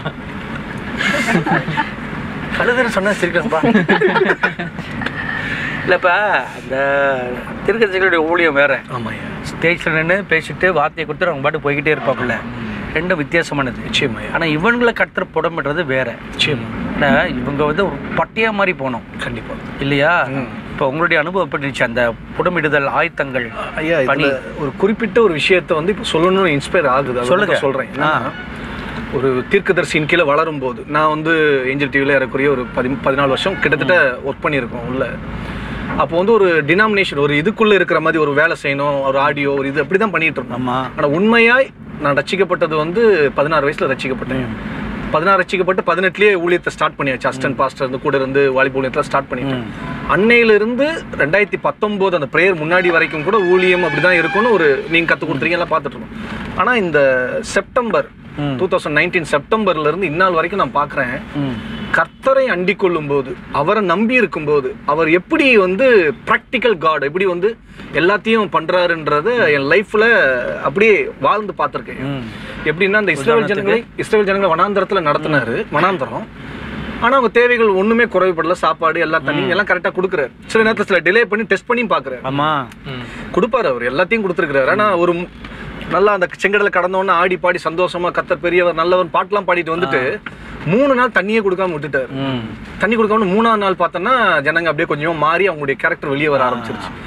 கழுதுன்னு சொன்னா சிரிக்கணும்பா. இல்லைப்பா அந்த திருக்கட்சிகளுடைய ஊழியம் வேற. ஸ்டேஜில் நின்று பேசிட்டு வார்த்தையை கொடுத்துட்டு அவங்க பாட்டு போய்கிட்டே இருப்பாப்புல. ரெண்டும் வித்தியாசமானது. நிச்சயமா. ஆனால் இவங்களை கர்த்தர் புடமிடுறது வேற. நிச்சயமா. இவங்க வந்து ஒரு பட்டியா மாதிரி போனோம். கண்டிப்பாக இல்லையா? இப்போ உங்களுடைய அனுபவம் எப்படி இருந்துச்சு அந்த புடமிடுதல் ஆயத்தங்கள்? ஐயா, ஒரு குறிப்பிட்ட ஒரு விஷயத்தை வந்து இப்போ சொல்லணும்னு இன்ஸ்பயர் ஆகுது. சொல்கிறேன். ஒரு தீர்க்கதரிசியின் கீழே வளரும் போது நான் வந்து ஏஞ்சல் டிவியில் ஏறக்குறைய ஒரு 14 வருஷம் கிட்டத்தட்ட ஒர்க் பண்ணியிருக்கோம் உள்ள. அப்போ வந்து ஒரு டினாமினேஷன், ஒரு இதுக்குள்ளே இருக்கிற மாதிரி ஒரு வேலை செய்யணும், ஒரு ஆடியோ, ஒரு இது அப்படி தான் பண்ணிகிட்டு இருந்தோம். ஆனால் உண்மையாய் நான் ரட்சிக்கப்பட்டது வந்து 16 வயசில் ரட்சிக்கப்பட்டேன். 16 ரட்சிக்கப்பட்டு 18லேயே ஊழியத்தை ஸ்டார்ட் பண்ணியாச்சு. அசிஸ்டன்ட் பாஸ்டர் இருந்து கூட இருந்து வாலிப ஊழியத்தில் ஸ்டார்ட் பண்ணிட்டேன். அன்னையிலிருந்து 2019 அந்த ப்ரேயர் முன்னாடி வரைக்கும் கூட ஊழியம் அப்படி தான் இருக்கும்னு ஒரு நீங்கள் கற்றுக் கொடுத்துருக்கீங்கலாம் பார்த்துட்ருக்கோம். ஆனால் இந்த செப்டம்பர் 2019 செப்டம்பர்லேருந்து இந்நாள் வரைக்கும் நான் பார்க்குறேன், கர்த்தரை அண்டிக் கொள்ளும் போது, அவரை நம்பி இருக்கும்போது, அவர் எப்படி வந்து ப்ராக்டிக்கல் காட் எப்படி வந்து எல்லாத்தையும் பண்ணுறாருன்றத என் லைஃப்பில் அப்படியே வாழ்ந்து பார்த்துருக்கேன். எப்படின்னா இந்த இஸ்ரேல் ஜனங்களை வனாந்தரத்தில் நடத்தினாரு. வனாந்தரம். ஆனால் அவங்க தேவைகள் ஒன்றுமே குறைபடல. சாப்பாடு எல்லா தண்ணி எல்லாம் கரெக்டாக கொடுக்குறாரு. சில நேரத்தில் சில டிலே பண்ணி டெஸ்ட் பண்ணியும் பார்க்குறாரு. கொடுப்பாரு, அவர் எல்லாத்தையும் கொடுத்துருக்குறாரு. ஆனால் ஒரு நல்லா அந்த செங்கடலை கடந்தோன்னு ஆடி பாடி சந்தோஷமா கர்த்தர் பெரியவர் நல்லவர் பாட்டெல்லாம் பாடிட்டு வந்துட்டு 3 நாள் தண்ணியே கொடுக்காம விட்டுட்டாரு. தண்ணி கொடுக்காம 3ஆவது நாள் பார்த்தோன்னா ஜனங்க அப்படியே கொஞ்சம் மாறி அவங்களுடைய கேரக்டர் வெளியே வர ஆரம்பிச்சிருச்சு.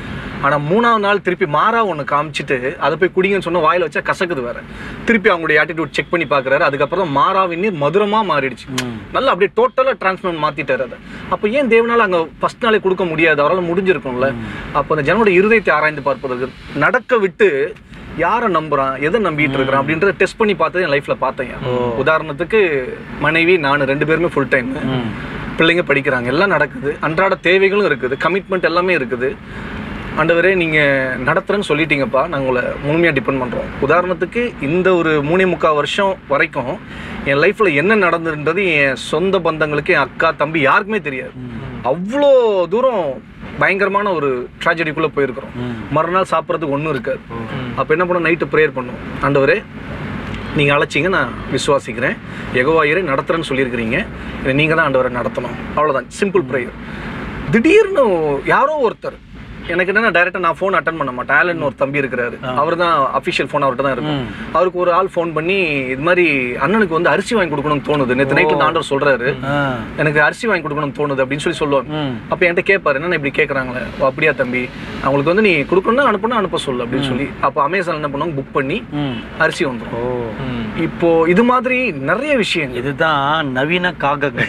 ஆனால் 3ஆவது நாள் திருப்பி மாறா ஒன்று காமிச்சிட்டு அதை போய் குடிங்கன்னு சொன்னால் வாயில் வச்சா கசக்குது வேறு. திருப்பி அவங்களுடைய ஆட்டிடியூட் செக் பண்ணி பார்க்குறாரு. அதுக்கப்புறம் மாறாவின் நீர் மதுரமாக மாறிடுச்சு. நல்லா அப்படியே டோட்டலாக டிரான்ஸ்ஃபார்ம் மாற்றிட்டார் அதை. அப்போ ஏன் தேவனால் அங்கே ஃபஸ்ட் நாளே கொடுக்க முடியாது? அவரால் முடிஞ்சிருக்கும்ல. அப்போ அந்த ஜனோட இருதயத்தை ஆராய்ந்து பார்ப்பதற்கு நடக்க விட்டு யாரை நம்புறான், எதை நம்பிட்டு இருக்கிறான் அப்படின்றத டெஸ்ட் பண்ணி பார்த்தது என் லைஃப்ல பார்த்தேன். உதாரணத்துக்கு மனைவி நான் 2 பேருமே ஃபுல் டைம், பிள்ளைங்க படிக்கிறாங்க, எல்லாம் நடக்குது, அன்றாட தேவைகளும் இருக்குது, கமிட்மெண்ட் எல்லாமே இருக்குது. ஆண்டவரே நீங்கள் நடத்துகிறேன்னு சொல்லிட்டீங்கப்பா, நாங்கள் உங்களை முழுமையாக டிபெண்ட் பண்ணுறோம். உதாரணத்துக்கு இந்த ஒரு 3.25 வருஷம் வரைக்கும் என் லைஃப்பில் என்ன நடந்துன்றது என் சொந்த பந்தங்களுக்கு, என் அக்கா தம்பி யாருக்குமே தெரியாது. அவ்வளோ தூரம் பயங்கரமான ஒரு ட்ராஜடிக்குள்ளே போயிருக்கிறோம். மறுநாள் சாப்பிட்றதுக்கு ஒன்றும் இருக்காது. அப்போ என்ன பண்ணோம், நைட்டு ப்ரேயர் பண்ணுவோம். ஆண்டவரே நீங்கள் அழைச்சிங்க, நான் விசுவாசிக்கிறேன், யெகோவா ஈரே நடத்துகிறேன்னு சொல்லியிருக்கிறீங்க, நீங்கள் தான் ஆண்டவரை நடத்தணும். அவ்வளோதான், சிம்பிள் ப்ரேயர். திடீர்னு யாரோ ஒருத்தர் எனக்கு என்னன்னா டைரெக்டாக நான் ஃபோன் அட்டன் பண்ண மாட்டேன். ஆலன் ஒரு தம்பி இருக்கிறாரு, அவர் தான் அஃபிஷியல் ஃபோன் அவர்கிட்ட தான் இருக்கும். அவருக்கு ஒரு ஆள் ஃபோன் பண்ணி இது மாதிரி அண்ணனுக்கு வந்து அரிசி வாங்கி கொடுக்கணும்னு தோணுது, நேற்று நைட்டில் ஆண்டவர் சொல்கிறாரு எனக்கு அரிசி வாங்கி கொடுக்கணும்னு தோணுது அப்படின்னு சொல்லுவாங்க. அப்போ என்கிட்ட கேட்பாரு, என்னென்ன இப்படி கேட்குறாங்களே, அப்படியா தம்பி, அவங்களுக்கு வந்து நீ கொடுக்கணும்னா அனுப்ப சொல்லு அப்படின்னு சொல்லி. அப்போ அமேசான் என்ன பண்ணுவாங்க, புக் பண்ணி அரிசி வந்துடும். இப்போ இது மாதிரி நிறைய விஷயம். இதுதான் நவீன காகங்கள்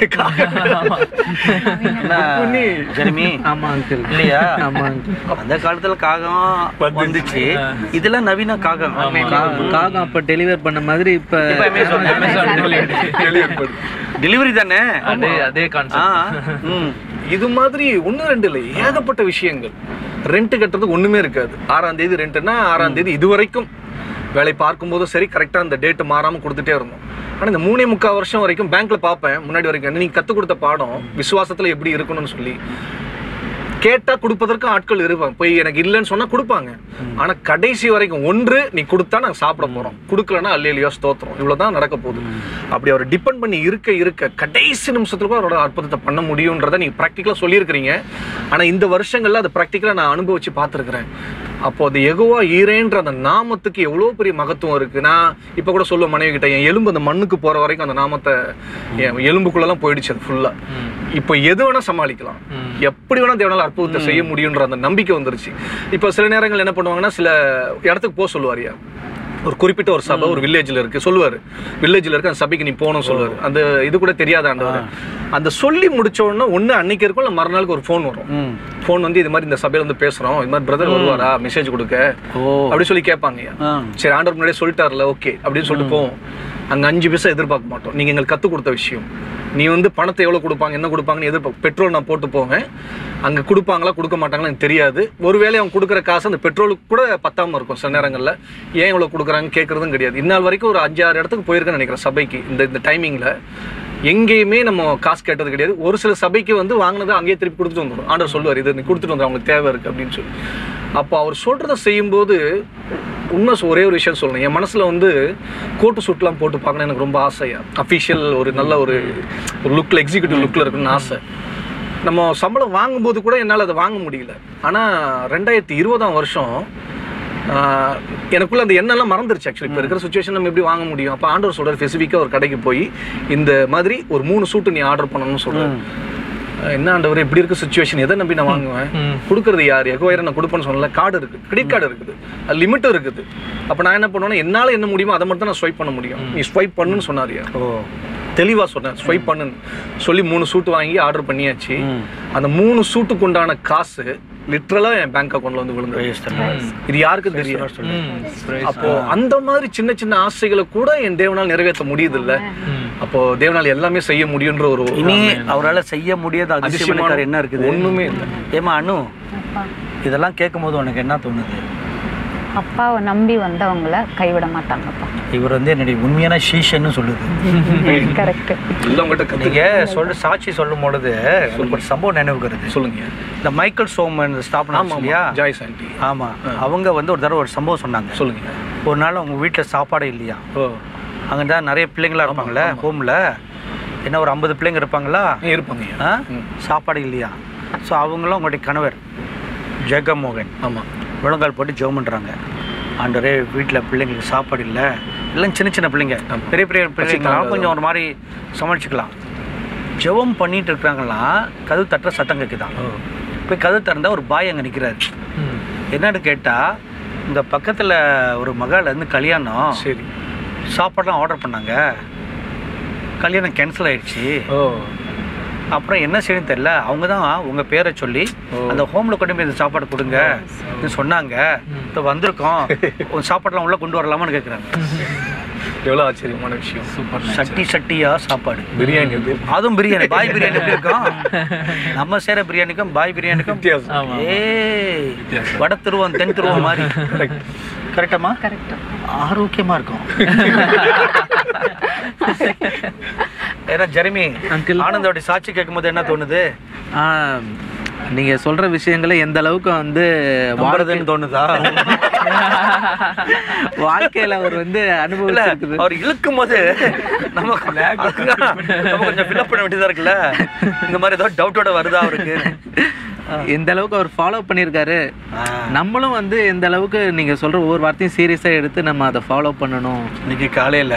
இல்லையா? அந்த காலத்துல காகம் வந்துச்சு, இதெல்லாம் நவீன காகம். காகம் அப்ப டெலிவர் பண்ண மாதிரி இப்ப டெலிவரி தானே, அதே கான்செப்ட். இது மாதிரி 1-2 இல்லை, ஏகப்பட்ட விஷயங்கள். ரெண்ட் கட்டுறதுக்கு ஒண்ணுமே இருக்காது. 6ஆம் தேதி ரெண்ட்னா 6ஆம் தேதி இது வரைக்கும் வேலை பார்க்கும்போதும் சரி கரெக்டாக அந்த டேட்டு மாறாமல் கொடுத்துட்டே இருந்தோம். ஆனால் இந்த 3.25 வருஷம் வரைக்கும் பேங்க்கில் பார்ப்பேன், முன்னாடி வரைக்கும் நீங்கள் கற்றுக் கொடுத்த பாடம் விசுவாசத்தில் எப்படி இருக்கணும்னு சொல்லி கேட்டால் கொடுப்பதற்கு ஆட்கள் இருப்பாங்க. போய் எனக்கு இல்லைன்னு சொன்னால் கொடுப்பாங்க. ஆனால் கடைசி வரைக்கும் ஒன்று நீ கொடுத்தா நாங்கள் சாப்பிட போகிறோம், கொடுக்கலன்னா அல்லேலூயா ஸ்தோத்திரம், இவ்வளோ தான் நடக்க போகுது. அப்படி அவர் டிபெண்ட் பண்ணி இருக்க கடைசி நிமிஷத்துக்கு அவரோட அற்புதத்தை பண்ண முடியுன்றதை நீங்கள் ப்ராக்டிக்கலாக சொல்லியிருக்கிறீங்க. ஆனால் இந்த வருஷங்களில் அதை ப்ராக்டிக்கலாக நான் அனுபவிச்சு பார்த்துருக்குறேன். அப்போ அது யெகோவா ஈரேன்ற அந்த நாமத்துக்கு எவ்வளோ பெரிய மகத்துவம் இருக்குது. நான் இப்போ கூட சொல்லுவேன் மனைவி கிட்ட, என் எலும்பு அந்த மண்ணுக்கு போகிற வரைக்கும் அந்த நாமத்தை என் எலும்புக்குள்ளெல்லாம் போயிடுச்சு அது ஃபுல்லாக. இப்போ எது வேணால் சமாளிக்கலாம், எப்படி வேணால் தேவனால் அற்புதத்தை செய்ய முடியுன்ற அந்த நம்பிக்கை வந்துருச்சு. இப்போ சில நேரங்கள் என்ன பண்ணுவாங்கன்னா, சில இடத்துக்கு போக சொல்லுவாரியா, ஒரு குறிப்பிட்ட ஒரு சபை ஒரு வில்லேஜில் இருக்குது சொல்லுவார், வில்லேஜில் இருக்க அந்த சபைக்கு நீ போகணும்னு சொல்லுவார். அந்த இது கூட தெரியாத ஆண்டவர் அந்த சொல்லி முடிச்சோடனே ஒன்று அன்னைக்கு இருக்கும், இல்லை மறுநாளுக்கு ஒரு ஃபோன் வரும். ஃபோன் வந்து இது மாதிரி இந்த சபையில் வந்து பேசுகிறோம், இது மாதிரி பிரதர் வருவாரா மெசேஜ் கொடுக்க அப்படி சொல்லி கேட்பாங்க. சரி ஆண்டவர் முன்னாடியே சொல்லிட்டார்ல, ஓகே அப்படின்னு சொல்லிட்டு போவோம். அங்கே 5 பைசா எதிர்பார்க்க மாட்டோம். நீங்கள் எங்களுக்கு கற்றுக் கொடுத்த விஷயம், நீ வந்து பணத்தை எவ்வளோ கொடுப்பாங்க என்ன கொடுப்பாங்கன்னு எதிர்பார்க்க. பெட்ரோல் நான் போட்டு போவேன், அங்கே கொடுப்பாங்களா கொடுக்க மாட்டாங்களா எனக்கு தெரியாது. ஒருவேளை அவங்க கொடுக்குற காசு அந்த பெட்ரோலுக்கு கூட பத்தாமல் இருக்கும் சில நேரங்களில். ஏன் இவ்வளோ கொடுக்குறாங்க கேட்குறதும் கிடையாது. இந்நாள் வரைக்கும் ஒரு 5-6 இடத்துக்கு போயிருக்கேன்னு நினைக்கிறேன் சபைக்கு. இந்த டைமிங்கில் எங்கேயுமே நம்ம காசு கேட்டது கிடையாது. ஒரு சில சபைக்கு வந்து வாங்கினதை அங்கேயே திருப்பி கொடுத்துட்டு வந்துடும். ஆண்டவர் சொல்லுவார், இது நீ கொடுத்துட்டு வந்து அவங்களுக்கு தேவை இருக்குது அப்படின்னு சொல்லி. அப்போ அவர் சொல்கிறத செய்யும்போது உண்மை ஒரே ஒரு விஷயம் சொல்லணும், என் மனசில் வந்து கோட்டு சூட்லாம் போட்டு பார்க்கணும் எனக்கு ரொம்ப ஆசையா. அஃபிஷியல் ஒரு நல்ல ஒரு லுக்கில் எக்ஸிக்யூட்டிவ் லுக்கில் இருக்குன்னு ஆசை. நம்ம சம்பளம் வாங்கும்போது கூட என்னால் அதை வாங்க முடியல. ஆனால் 2020ஆம் வருஷம் எனக்குள்ள அந்த எண்ணெல்லாம் மறந்துருச்சு. ஆக்சுவலி இப்போ இருக்கிற சுச்சுவேஷன் நம்ம எப்படி வாங்க முடியும்? அப்போ ஆண்டவர் சொல்கிறார், ஸ்பெசிஃபிக்காக ஒரு கடைக்கு போய் இந்த மாதிரி ஒரு 3 சூட்டு நீ ஆர்டர் பண்ணணும்னு சொல்கிறேன். என்ன ஆண்டவர் இப்படி இருக்க சுச்சுவேஷன், எதை நம்பி நான் வாங்குவேன்? கொடுக்குறது யார்? யெகோவா நான் கொடுப்பேன்னு சொன்னல, கார்டு இருக்குது, கிரெடிட் கார்டு இருக்குது, அது லிமிட்டும் இருக்குது. அப்போ நான் என்ன பண்ணுவேன்னா, என்னால் என்ன முடியுமோ அதை மட்டும் தான் நான் ஸ்வைப் பண்ண முடியும். நீ ஸ்வைப் பண்ணுன்னு சொன்னாரியா? தெளிவாக சொன்னேன், ஸ்வைப் பண்ணுன்னு சொல்லி 3 சூட்டு வாங்கி ஆர்டர் பண்ணியாச்சு. அந்த 3 சூட்டுக்கு உண்டான காசு லிட்ரலாக என் பேங்க் அக்கௌண்ட்ல வந்து விழுந்து. இது யாருக்கும் தெரியும். அப்போ அந்த மாதிரி சின்ன சின்ன ஆசைகளை கூட என் தேவனால் நிறைவேற்ற முடியுது இல்லை. அப்போ தேவனால் எல்லாமே செய்ய முடியுன்ற ஒரு இனி அவரால் செய்ய முடியாத அதிசயமான என்ன இருக்குது? ஒண்ணுமே இல்லை. ஏமா அனு, இதெல்லாம் கேட்கும் போது உனக்கு என்ன தோணுது? அப்பாவை நம்பி வந்தவங்கள கைவிட மாட்டாங்கப்பா. இவர் வந்து என்னுடைய உண்மையான சீஷன்னு சொல்லுது. கரெக்ட். நீங்க சாட்சி சொல்லும் பொழுது ஒரு சம்பவம் நினைவுக்கு வருது. சொல்லுங்க. இந்த மைக்கேல் சோமன் ஸ்தாபனம் இல்லையா, ஜாய்ஸ் ஆண்டி, ஆமா, அவங்க வந்து ஒரு தடவை ஒரு சம்பவம் சொன்னாங்க. சொல்லுங்க. ஒரு நாள் அவங்க வீட்டில் சாப்பாடு இல்லையா, அங்கே தான் நிறைய பிள்ளைங்களா இருப்பாங்களே ஹோமில், என்ன ஒரு 50 பிள்ளைங்க இருப்பாங்களா, இருப்பாங்க, சாப்பாடு இல்லையா. ஸோ அவங்களும் அவங்களுடைய கணவர் ஜெகமோகன் ஆமாம் முழங்கால் போட்டு ஜெபம் பண்ணுறாங்க. ஆண்டவரே வீட்டில் பிள்ளைங்களுக்கு சாப்பாடு இல்லை, எல்லாம் சின்ன சின்ன பிள்ளைங்க, பெரிய பெரிய பிள்ளைங்களாம் கொஞ்சம் ஒரு மாதிரி சமாளிச்சுக்கலாம். ஜெபம் பண்ணிட்டு இருக்கிறாங்களாம், கதவு தட்டுற சத்தம் கேட்குதான். போய் கதவு திறந்தா ஒரு பாய் அங்கே நிற்கிறாரு. என்னன்னு கேட்டால் இந்த பக்கத்தில் ஒரு மகாலேருந்து கல்யாணம். சரி. சாப்பாடுலாம் ஆர்டர் பண்ணாங்க, கல்யாணம் கேன்சல் ஆயிடுச்சு. அப்புறம் என்ன செய்யணும்னு தெரியல. அவங்க தான் உங்கள் பேரை சொல்லி அந்த ஹோமில் கொண்டு போய் இந்த சாப்பாடு கொடுங்க சொன்னாங்க. இப்போ வந்திருக்கோம், ஒரு சாப்பாடுலாம் உள்ளே கொண்டு வரலாமான்னு கேட்குறாங்க. எவ்வளோ ஆச்சரியமான விஷயம். சூப்பர். சட்டியா சாப்பாடு, பிரியாணி. அதுவும் பிரியாணி. பாய் பிரியாணி எப்படி இருக்கும்? நம்ம செய்கிற பிரியாணிக்கும் பாய் பிரியாணிக்கும் வித்தியாசம். வட திருவோம் தென் திருவோம் மாதிரி. கரெக்டாமா? கரெக்ட். ஆரோக்கியமாக இருக்கும். ஏன்னா ஜெரமி அங்கிள், ஆனந்தோட சாட்சி கேட்கும்போது என்ன தோணுது? நீங்க சொல்ற விஷயங்களை எந்த அளவுக்கு வந்து வாழ்றதுன்னு தோணுதா? வாழ்க்கையில அவர் வந்து அனுபவம் அவர் இழுக்கும் போது நம்ம கொஞ்சம் ஃபில்அப் பண்ண வேண்டியதா இருக்குல்ல. இந்த மாதிரி ஏதோ டவுட்டோட வருதா அவருக்கு? எந்த அளவுக்கு அவர் ஃபாலோ பண்ணியிருக்காரு, நம்மளும் வந்து எந்த அளவுக்கு நீங்க சொல்ற ஒவ்வொரு வார்த்தையும் சீரியஸா எடுத்து நம்ம அதை ஃபாலோ பண்ணணும். இன்னைக்கு காலையில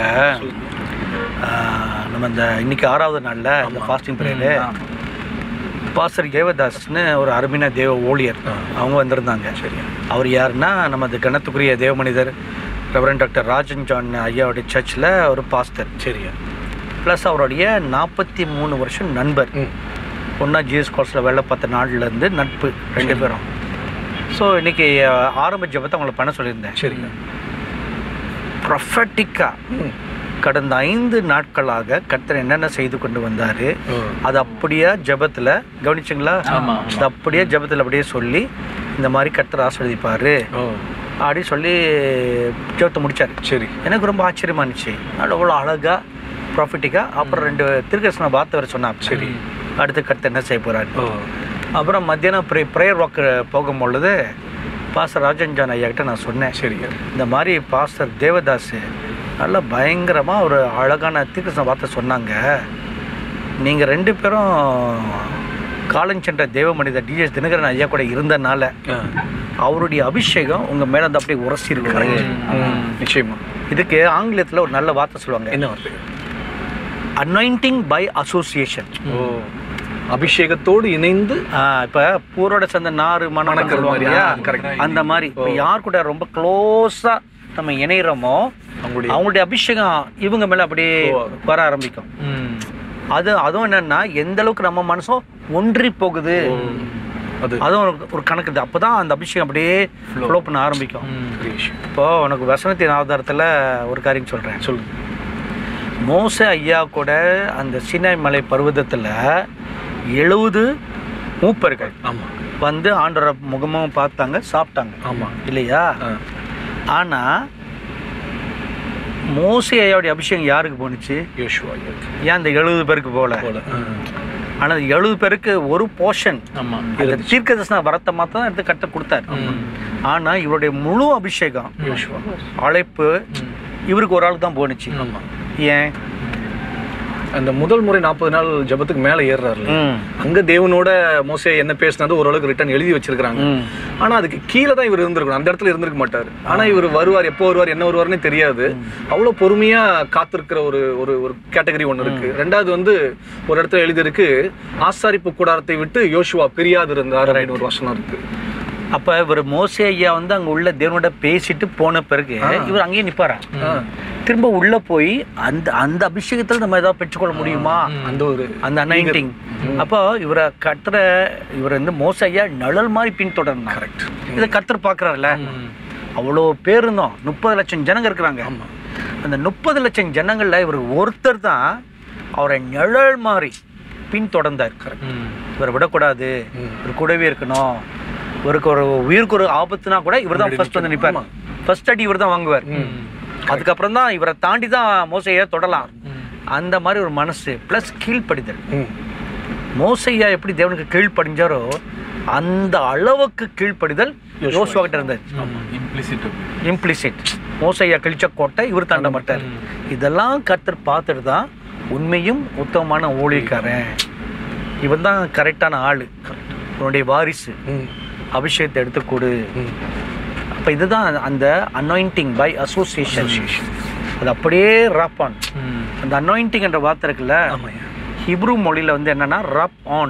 நம்ம இந்த இன்னைக்கு 6வது நாள்ல இந்த ஃபாஸ்டிங் பிரேயரு பாஸ்டர் தேவதாஸ்னு ஒரு அருமையான தேவ ஊழியர் அவங்க வந்திருந்தாங்க. சரி. அவர் யாருன்னா நம்ம அந்த கணத்துக்குரிய தேவ மனிதர் ரெவரண்ட் டாக்டர் ராஜன் ஜான் ஐயாவுடைய சர்ச்சில் ஒரு பாஸ்டர். சரி. ப்ளஸ் அவருடைய 43 வருஷம் நண்பர். ஒன்றா ஜிஎஸ் கோர்ஸில் வேலை பார்த்த நாள்லேருந்து நட்பு 2 பேரும். ஸோ இன்றைக்கி ஆரம்ப ஜெபத்தை அவங்கள பண்ண சொல்லியிருந்தேன். சரிங்க. ப்ரொஃபட்டிக்காக கடந்த 5 நாட்களாக கர்த்தர் என்னென்ன செய்து கொண்டு வந்தார் அது அப்படியே ஜெபத்தில் கவனிச்சிங்களா? அது அப்படியே ஜெபத்தில் அப்படியே சொல்லி இந்த மாதிரி கர்த்தர் ஆசீர்வதிப்பார் அப்படி சொல்லி ஜெபத்தை முடித்தார். சரி. எனக்கு ரொம்ப ஆச்சரியமா இருந்துச்சு. அவ்வளோ அழகாக ப்ராஃபிட்டிக்காக. அப்புறம் 2 திருக்கரசனை பார்த்து வர சொன்னார். சரி. அடுத்து கர்த்தர் என்ன செய்ய போகிறாரு. அப்புறம் மத்தியானம் ப்ரேயர் வாக்கு போகும்பொழுது பாஸ்டர் ராஜன் ஜான் ஐயா கிட்ட நான் சொன்னேன். சரி. இந்த மாதிரி பாஸ்டர் தேவதாஸ் நல்லா பயங்கரமாக ஒரு அழகான தீர்க்கதரிசன வார்த்தை சொன்னாங்க. நீங்கள் 2 பேரும் காலஞ்சென்ற தேவ மனிதர் டிஎஸ் தினகரன் ஐயா கூட இருந்தனால அவருடைய அபிஷேகம் உங்கள் மேலே வந்து அப்படியே உரசிருக்கு. நிச்சயமா. இதுக்கு ஆங்கிலத்தில் ஒரு நல்ல வார்த்தை சொல்லுவாங்க. என்ன வார்த்தை? Anointing by association. அபிஷேகத்தோடு இணைந்து. இப்போ பூரோட சேர்ந்த நாறு மணக்கிறது மாதிரியா? கரெக்ட். அந்த மாதிரி இப்போ யார் கூட ரொம்ப க்ளோஸாக நம்ம இணைகிறோமோ அவங்களுடைய அபிஷேகம் இவங்க மேலே அப்படியே வர ஆரம்பிக்கும். அதுவும் என்னன்னா எந்த அளவுக்கு நம்ம மனசும் ஒன்றி போகுது அதுவும் ஒரு கணக்கு. அப்போதான் அந்த அபிஷேகம் அப்படியே ஃப்ளோ பண்ண ஆரம்பிக்கும். இப்போ உனக்கு வசனத்தின் ஆதாரத்தில் ஒரு காரியம் சொல்கிறேன். சொல்லுங்க. மோசே ஐயா கூட அந்த சீனாய் மலை பர்வதத்தில் 70 மூப்பர்கள் வந்து ஆண்டவரை முகமும் பார்த்தாங்க, சாப்பிட்டாங்க. ஆமாம் இல்லையா? ஆனால் மோசே ஐயாவுடைய அபிஷேகம் யாருக்கு போணுச்சு? யோசுவா. ஏன் அந்த 70 பேருக்கு போகல? ஆனால் 70 பேருக்கு ஒரு போர்ஷன் அந்த தீர்க்கதரிசன வரத்தை மாத்திரம் தான் எடுத்து கட்ட கொடுத்தாரு. ஆனால் இவருடைய முழு அபிஷேகம் அழைப்பு இவருக்கு ஒரு ஆளுக்கு தான் போணுச்சு. ஏன்? அந்த முதல் முறை 40 நாள் ஜபத்துக்கு மேலே ஏறுறாரு. அங்கே தேவனோட மோசே என்ன பேசினது ஓரளவுக்கு ரிட்டர்ன் எழுதி வச்சிருக்காங்க. ஆனால் அதுக்கு கீழே தான் இவர் இருந்திருக்கணும். அந்த இடத்துல இருந்திருக்க மாட்டார். ஆனால் இவர் வருவார், எப்போ வருவார், என்ன வருவார்னு தெரியாது. அவ்வளோ பொறுமையாக காத்திருக்கிற ஒரு ஒரு கேட்டகரி ஒன்று இருக்கு. 2வது வந்து ஒரு இடத்துல எழுதியிருக்கு, ஆசாரிப்பு கூடாரத்தை விட்டு யோசுவா பிரியாது இருந்தார். 500 வருஷம் இருக்கு. அப்போ இவர் மோசே ஐயா வந்து அங்கே உள்ள தேவனோட பேசிட்டு போன பிறகு இவர் அங்கேயே நிற்பாரா? திரும்ப உள்ள போய் அந்த அபிஷேகத்தில் நம்ம ஏதாவது பெற்றுக்கொள்ள முடியுமா? அந்த அனாயிண்டிங். அப்போ இவரை கர்த்தரை இவர் வந்து மோசே ஐயா நிழல் மாதிரி பின்தொடர்ந்தார். கரெக்ட். இதை கர்த்தர் பார்க்குறாருல. அவ்வளோ பேர் இருந்தோம், 30 லட்சம் ஜனங்க இருக்கிறாங்க. அந்த 30 லட்சம் ஜனங்களில் இவர் ஒருத்தர் தான் அவரை நிழல் மாதிரி பின்தொடர்ந்தார். கரெக்ட். இவரை விடக்கூடாது, இவர் கூடவே இருக்கணும். ஒரு உயிருக்கு ஒரு ஆபத்துனா கூட இவர் தான் ஃபர்ஸ்ட் வந்து நிற்பார். ஃபர்ஸ்ட் அடி இவர் தான் வாங்குவார். அதுக்கப்புறம் தான் இவரை தாண்டி தான் மோசையா தொடலாம். அந்த மாதிரி ஒரு மனசு ப்ளஸ் கீழ்ப்படிதல். மோசையா எப்படி தேவனுக்கு கீழ்ப்படிஞ்சாரோ அந்த அளவுக்கு கீழ்ப்படிதல் யோசுவா கிட்ட இருந்தது. இம்ப்ளிசிட். மோசையா கிழிச்ச கோட்டை இவர் தாண்ட மாட்டார். இதெல்லாம் கர்த்தர் பார்த்துட்டு தான் உண்மையும் உத்தமமான ஊழியக்காரன், இவன் தான் கரெக்டான ஆளு, உன்னுடைய வாரிசு, அபிஷேகத்தை எடுத்துக்கூடு. அப்போ இதுதான் அந்த அனாயிண்டிங் பை அசோசியேஷன். அது அப்படியே ராப் ஆன். அந்த அனாயிண்டிங் என்ற வார்த்தை இருக்குல்ல, ஹிப்ரு மொழியில் வந்து என்னன்னா ராப் ஆன்.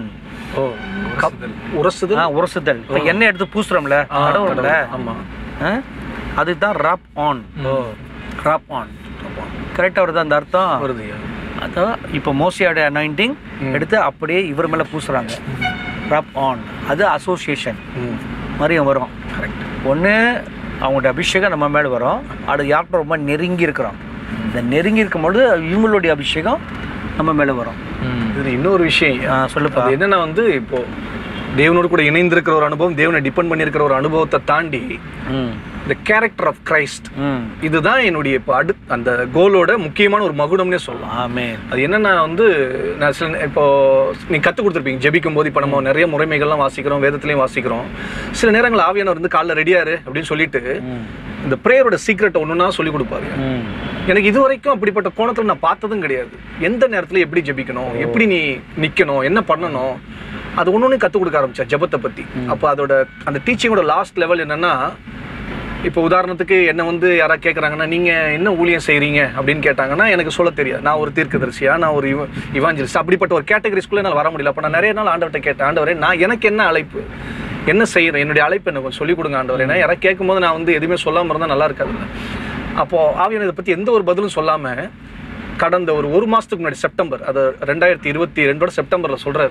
உரசுதல். இப்போ எண்ணெய் எடுத்து பூசுறோம்ல கடவுள்ல, அதுதான் ராப் ஆன். ராப் ஆன் கரெக்டாக வருது அந்த அர்த்தம் வருது. அதான் இப்போ மோசையோட அனாயிண்டிங் எடுத்து அப்படியே இவர் மேலே பூசுறாங்க. ராப் ஆன் அது அசோசியேஷன் மாதிரியும் வரும். கரெக்ட். ஒன்று அவங்களோட அபிஷேகம் நம்ம மேலே வரும், அது யார்கிட்ட ரொம்ப நெருங்கி இருக்கிறோம். இந்த நெருங்கி இருக்கும்போது இவங்களுடைய அபிஷேகம் நம்ம மேலே வரும். இது இன்னொரு விஷயம் சொல்லுப்பா. அது என்னன்னா வந்து இப்போ தேவனோடு கூட இணைந்திருக்கிற ஒரு அனுபவம், தேவனை டிபெண்ட் பண்ணியிருக்கிற ஒரு அனுபவத்தை தாண்டி இந்த கேரக்டர் ஆஃப் கிரைஸ்ட், இதுதான் என்னுடைய இப்போ அந்த கோலோட முக்கியமான ஒரு மகுடம்னே சொல்லலாம். அது என்னன்னா வந்து நான் சில இப்போ நீங்க கற்றுக் கொடுத்துருப்பீங்க ஜெபிக்கும் போது. இப்போ நம்ம நிறைய முறைமைகள்லாம் வாசிக்கிறோம், வேதத்துலேயும் வாசிக்கிறோம். சில நேரங்கள் ஆவியானவர் வந்து காலைல ரெடியாரு அப்படின்னு சொல்லிட்டு இந்த ப்ரேயரோட சீக்ரெட்டை ஒன்றுனா சொல்லி கொடுப்பாரு. எனக்கு இது வரைக்கும் அப்படிப்பட்ட கோணத்தில் நான் பார்த்ததும் கிடையாது. எந்த நேரத்தில் எப்படி ஜெபிக்கணும், எப்படி நீ நிற்கணும், என்ன பண்ணணும், அது ஒன்று கற்றுக் கொடுக்க ஆரம்பிச்சேன் ஜெபத்தை பற்றி. அப்போ அதோட அந்த டீச்சிங்கோட லாஸ்ட் லெவல் என்னன்னா, இப்போ உதாரணத்துக்கு என்ன வந்து யாராவது கேட்குறாங்கன்னா நீங்கள் என்ன ஊழியம் செய்கிறீங்க அப்படின்னு கேட்டாங்கன்னா எனக்கு சொல்ல தெரியாது. நான் ஒரு தீர்க்கதரிசியா, நான் ஒரு இவாஞ்சலிஸ்ட், அப்படிப்பட்ட ஒரு கேட்டகரிஸ்குள்ளே என்னால் வர முடியல. அப்போ நான் நிறைய நாள் ஆண்டவர்கிட்ட கேட்டேன், ஆண்டவரே நான் எனக்கு என்ன அழைப்பு, என்ன செய்கிறேன், என்னுடைய அழைப்பு எனக்கு கொஞ்சம் சொல்லிக் கொடுங்க ஆண்டவரே. ஏன்னா யாராவது கேட்கும்போது நான் வந்து எதுவுமே சொல்லாமல் இருந்தால் நல்லா இருக்காதுல்ல. அப்போது ஆவியான இதை பற்றி எந்த ஒரு பதிலும் சொல்லாமல் கடந்த ஒரு மாதத்துக்கு முன்னாடி செப்டம்பர், அது 2022 செப்டம்பரில் சொல்கிறார்,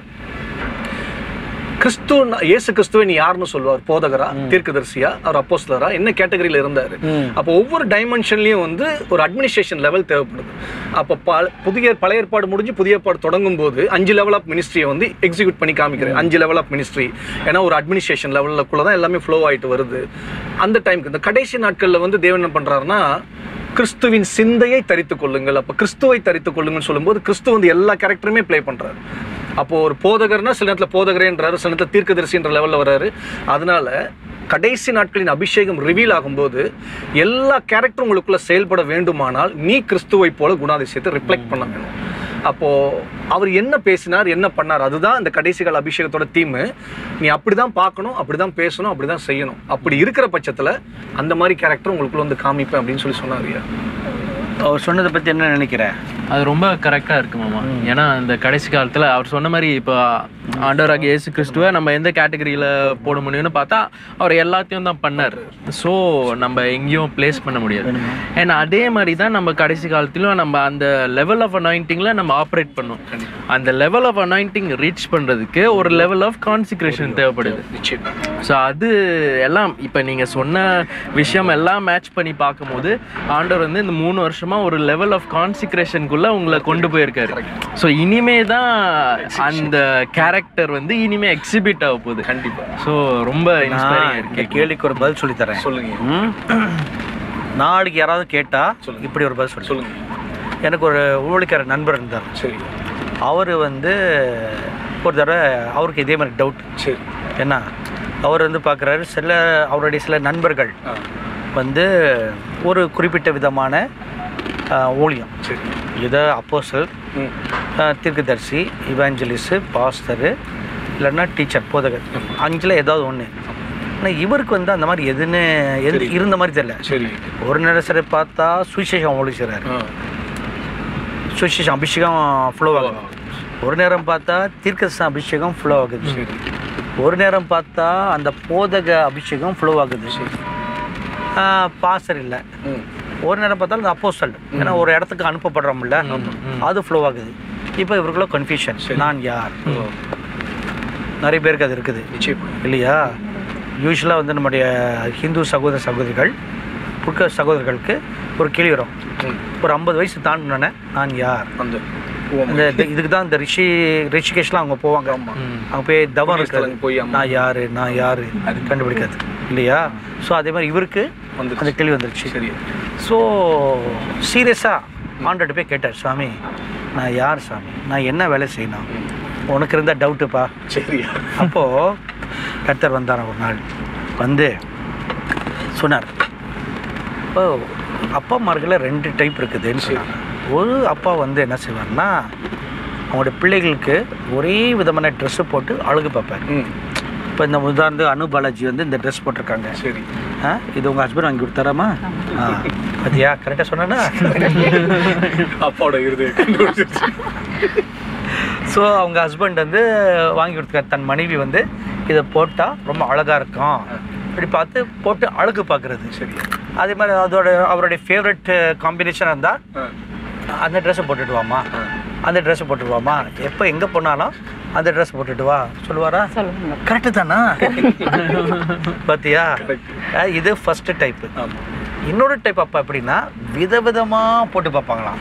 இயேசு கிறிஸ்துவை நீ யாருன்னு சொல்லுவார்? போதகரா, தீர்க்கதரிசியா, அவர் அப்போஸ்தலரா, என்ன கேட்டகரியில இருந்தாரு? அப்போ ஒவ்வொரு டைமென்ஷன்லயும் வந்து ஒரு அட்மினிஸ்ட்ரேஷன் லெவல் தேவைப்படுது. அப்போ பழைய ஏற்பாடு முடிஞ்சு புதிய ஏற்பாடு தொடங்கும் போது 5 லெவல் ஆஃப் மினிஸ்ட்ரியை வந்து எக்ஸிக்யூட் பண்ணி காமிக்கிறேன். 5 லெவல் ஆஃப் மினிஸ்ட்ரி, ஏன்னா ஒரு அட்மினிஸ்ட்ரேஷன் லெவலுக்குள்ளதான் எல்லாமே ஃப்ளோ ஆயிட்டு வருது. அந்த டைமுக்கு இந்த கடைசி நாட்கள்ல வந்து தேவன் என்ன பண்றாருன்னா, கிறிஸ்துவின் சிந்தையை தரித்துக் கொள்ளுங்கள். அப்ப கிறிஸ்துவை தரித்துக் கொள்ளுங்கன்னு சொல்லும்போது கிறிஸ்து வந்து எல்லா கேரக்டருமே பிளே பண்றாரு. அப்போ ஒரு போதகர்னா சில நேரத்தில் போதகரேன்றாரு, சில நேரத்தில் தீர்க்கதரிசின்ற லெவலில் வர்றாரு. அதனால கடைசி நாட்களின் அபிஷேகம் ரிவீல் ஆகும்போது எல்லா கேரக்டரும் உங்களுக்குள்ள செயல்பட வேண்டுமானால் நீ கிறிஸ்துவை போல குணாதிசயத்தை ரிஃப்ளெக்ட் பண்ண வேணும். அப்போ அவர் என்ன பேசினார், என்ன பண்ணார், அதுதான் இந்த கடைசி கால அபிஷேகத்தோட தீம். நீ அப்படிதான் பார்க்கணும், அப்படிதான் பேசணும், அப்படிதான் செய்யணும். அப்படி இருக்கிற பட்சத்தில் அந்த மாதிரி கேரக்டர் உங்களுக்குள்ள வந்து காமிப்பேன் அப்படின்னு சொல்லி சொன்னார். அவர் சொன்னதை பற்றி என்ன நினைக்கிறேன்? அது ரொம்ப கரெக்டாக இருக்கு மாமா. ஏன்னா இந்த கடைசி காலத்தில் அவர் சொன்ன மாதிரி இப்போ ஆண்டவராக இயேசு கிறிஸ்துவை நம்ம எந்த கேட்டகரியில் போட முடியும்னு பார்த்தா அவர் எல்லாத்தையும் தான் பண்ணார். ஸோ நம்ம எங்கேயும் பிளேஸ் பண்ண முடியாது. ஏன்னா அதே மாதிரி தான் நம்ம கடைசி காலத்திலும் நம்ம அந்த லெவல் ஆஃப் அனாயிண்டிங்கில் நம்ம ஆப்ரேட் பண்ணோம். அந்த லெவல் ஆஃப் அனாயிண்டிங் ரீச் பண்ணுறதுக்கு ஒரு லெவல் ஆஃப் கான்சிக்ரேஷன் தேவைப்படுது. ஸோ அது எல்லாம் இப்போ நீங்கள் சொன்ன விஷயம் எல்லாம் மேட்ச் பண்ணி பார்க்கும்போது ஆண்டவர் வந்து இந்த 3 வருஷமாக ஒரு லெவல் ஆஃப் கான்சிக்ரேஷனுக்குள்ளே உங்களை கொண்டு போயிருக்காரு. ஸோ இனிமே தான் அந்த கேரக்டர் வந்து இனிமே எக்ஸிபிட் ஆக போகுது. கண்டிப்பாக. ஸோ ரொம்ப இன்ஸ்பைரிங்காக இருக்கு. கேள்விக்கு ஒரு பதில் சொல்லித்தரேன். சொல்லுங்க. நாளைக்கு யாராவது கேட்டால் இப்படி ஒரு பதில் சொல்லுங்க. எனக்கு ஒரு ஊழியக்கார நண்பர் இருந்தார். சரி. அவர் வந்து ஒரு தடவை அவருக்கு இதே மாதிரி டவுட். சரி. என்ன அவர் வந்து பார்க்குறாரு, அவருடைய சில நண்பர்கள் வந்து ஒரு குறிப்பிட்ட விதமான ஊழியம், சரி, இதை அப்போஸ்தலர், தீர்க்கதரிசி, இவாஞ்சலிஸ்ட், பாஸ்டரு, இல்லைன்னா டீச்சர், போதகர், 5ல் ஏதாவது ஒன்று. ஆனால் இவருக்கு வந்து அந்த மாதிரி எதுன்னு இருந்த மாதிரி தெரியல. சரி. ஒரு நேரம் பார்த்தா சுவிசேஷம் ஊழி செய்கிறாரு, சுவிசேஷம் அபிஷேகம் ஃப்ளோ ஆகுது. ஒரு நேரம் பார்த்தா தீர்க்கதரிசி அபிஷேகம் ஃப்ளோ ஆகுது. ஒரு நேரம் பார்த்தா அந்த போதக அபிஷேகம் ஃப்ளோ ஆகுது. பாஸ்டர் இல்லை. ஒரு நேரம் பார்த்தாலும் அந்த அப்போஸ்தலர், ஏன்னா ஒரு இடத்துக்கு அனுப்பப்படுறோம்ல, அது ஃப்ளோ ஆகுது. இப்போ இவருக்குள்ள கன்ஃபியூஷன், நான் யார்? நிறைய பேருக்கு அது இருக்குது இல்லையா? யூஸ்வலாக வந்து நம்முடைய ஹிந்து சகோதரர்களுக்கு ஒரு கேள்வி வரும், ஒரு 50 வயசு தாண்டினோன்னே நான் யார்? இந்த இதுக்கு தான் இந்த ரிஷிகேஷ்லாம் அவங்க போவாங்க. அவங்க போய் தவம் போய் நான் யார் அது கண்டுபிடிக்காது இல்லையா? ஸோ அதே மாதிரி இவருக்கு அந்த கேள்வி வந்துருச்சு. சரி. ஸோ சீரியஸாக ஆண்டர்கிட்ட போய் கேட்டார், சாமி நான் யார் சாமி, நான் என்ன வேலை செய்யணும், உனக்கு இருந்தால் டவுட்டுப்பா. சரி. அப்போது கர்த்தர் வந்தார் ஒரு நாள், வந்து சொன்னார், இப்போ அப்பா அம்மார்களில் 2 டைப் இருக்குதுன்னு சொன்னாங்க. ஒரு அப்பா வந்து என்ன செய்வார்னா, அவங்களோட பிள்ளைகளுக்கு ஒரே விதமான ட்ரெஸ்ஸு போட்டு அழகு பார்ப்பார். இப்போ இந்த உதாரணத்துக்கு அனு பாலாஜி வந்து இந்த ட்ரெஸ் போட்டிருக்காங்க. சரி. இது உங்கள் ஹஸ்பண்ட் வாங்கி கொடுத்தாராமா? பார்த்தியா, கரெக்டாக சொன்னா அப்பாவோட இருந்து. ஸோ அவங்க ஹஸ்பண்ட் வந்து வாங்கி கொடுத்துருக்காரு, தன் மனைவி வந்து இதை போட்டால் ரொம்ப அழகாக இருக்கும் இப்படி பார்த்து போட்டு அழகு பார்க்குறது. சரி. அதே மாதிரி அவருடைய ஃபேவரட் காம்பினேஷனாக இருந்தால் அந்த ட்ரெஸ்ஸை போட்டுட்டு வாமா, அந்த ட்ரெஸ்ஸை போட்டுட்டு வாமா, எப்போ எங்கே போனாலும் அந்த ட்ரெஸ் போட்டுட்டு வா சொல்லுவாரா? சொல்லுவாங்க. கரெக்டு தானா? பார்த்தியா? இது ஃபர்ஸ்ட் டைப்பு. இன்னொரு டைப் அப்பா எப்படின்னா விதவிதமாக போட்டு பார்ப்பாங்களாம்.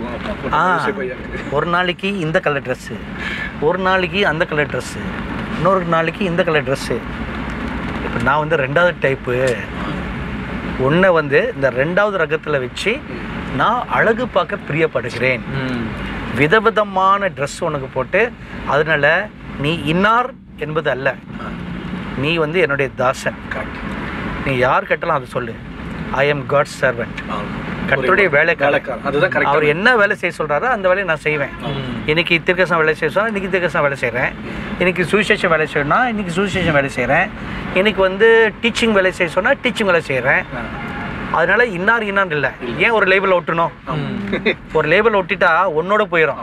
ஒரு நாளைக்கு இந்த கலர் ட்ரெஸ்ஸு, ஒரு நாளைக்கு அந்த கலர் ட்ரெஸ்ஸு, இன்னொரு நாளைக்கு இந்த கலர் ட்ரெஸ்ஸு. இப்போ நான் வந்து ரெண்டாவது டைப்பு, ஒன்றை வந்து இந்த ரெண்டாவது ரகத்தில் வச்சு நான் அழகு பார்க்க பிரியப்படுகிறேன். விதவிதமான ட்ரெஸ் உனக்கு போட்டு, அதனால நீ இன்னார் என்பது அல்ல, நீ வந்து என்னுடைய தாசன். நீ யார் கேட்டாலும் அதை சொல்லு, ஐ எம் காட் சர்வெண்ட், கர்த்தருடைய வேலைக்காரன். அவர் என்ன வேலை செய்ய சொல்கிறாரோ அந்த வேலையை நான் செய்வேன். இன்னைக்கு தீர்க்கதரிசனம் வேலை செய்ய சொன்னால் இன்றைக்கி தீர்க்கதரிசனம் வேலை செய்கிறேன். இன்றைக்கி சுவிசேஷம் வேலை செய்யணும்னா இன்றைக்கி சுவிசேஷம் வேலை செய்கிறேன். இன்றைக்கி வந்து டீச்சிங் வேலை செய்ய சொன்னால் டீச்சிங் வேலை செய்கிறேன். அதனால இன்னார் இல்லை. ஏன் ஒரு லேபிள் ஒட்டணும்? ஒரு லேபிள் ஒட்டிட்டா உன்னோட போயிடும்.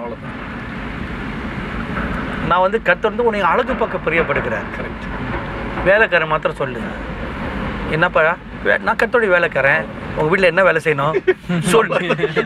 நான் வந்து கர்த்தர் வந்து உன்னை அழகு பார்க்க பிரியப்படுகிறேன். வேலைக்காரன் மாத்திரம் சொல்லு, என்னப்பா நான் கர்த்தருடைய வேலைக்காரன், உங்கள் வீட்டில் என்ன வேலை செய்யணும் சொல்லு.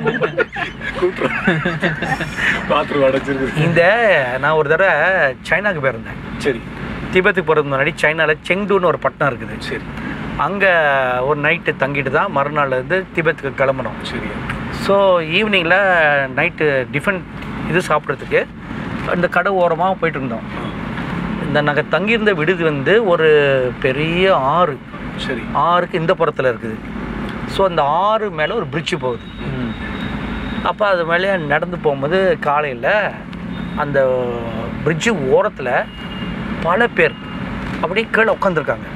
இந்த நான் ஒரு தடவை சைனாவுக்கு போயிருந்தேன். சரி. திபெத்துக்கு போகிறதுக்கு முன்னாடி சைனாவில் செங்டுன்னு ஒரு பட்டணம் இருக்குது. சரி. அங்கே ஒரு நைட்டு தங்கிட்டு தான் மறுநாள் வந்து திபெத்துக்கு கிளம்பணும். சரி. ஸோ ஈவினிங்கில் நைட்டு டிஃபன் இது சாப்பிட்றதுக்கு அந்த கடை ஓரமாக போயிட்டு இருந்தோம். இந்த நாங்கள் தங்கியிருந்த விடுதி வந்து ஒரு பெரிய ஆறு. சரி. ஆறுக்கு இந்த புறத்தில் இருக்குது. ஸோ அந்த ஆறு மேலே ஒரு பிரிட்ஜு போகுது. அப்போ அது மேலே நடந்து போகும்போது காலையில் அந்த பிரிட்ஜு ஓரத்தில் பல பேர் அப்படியே கீழே உட்காந்துருக்காங்க.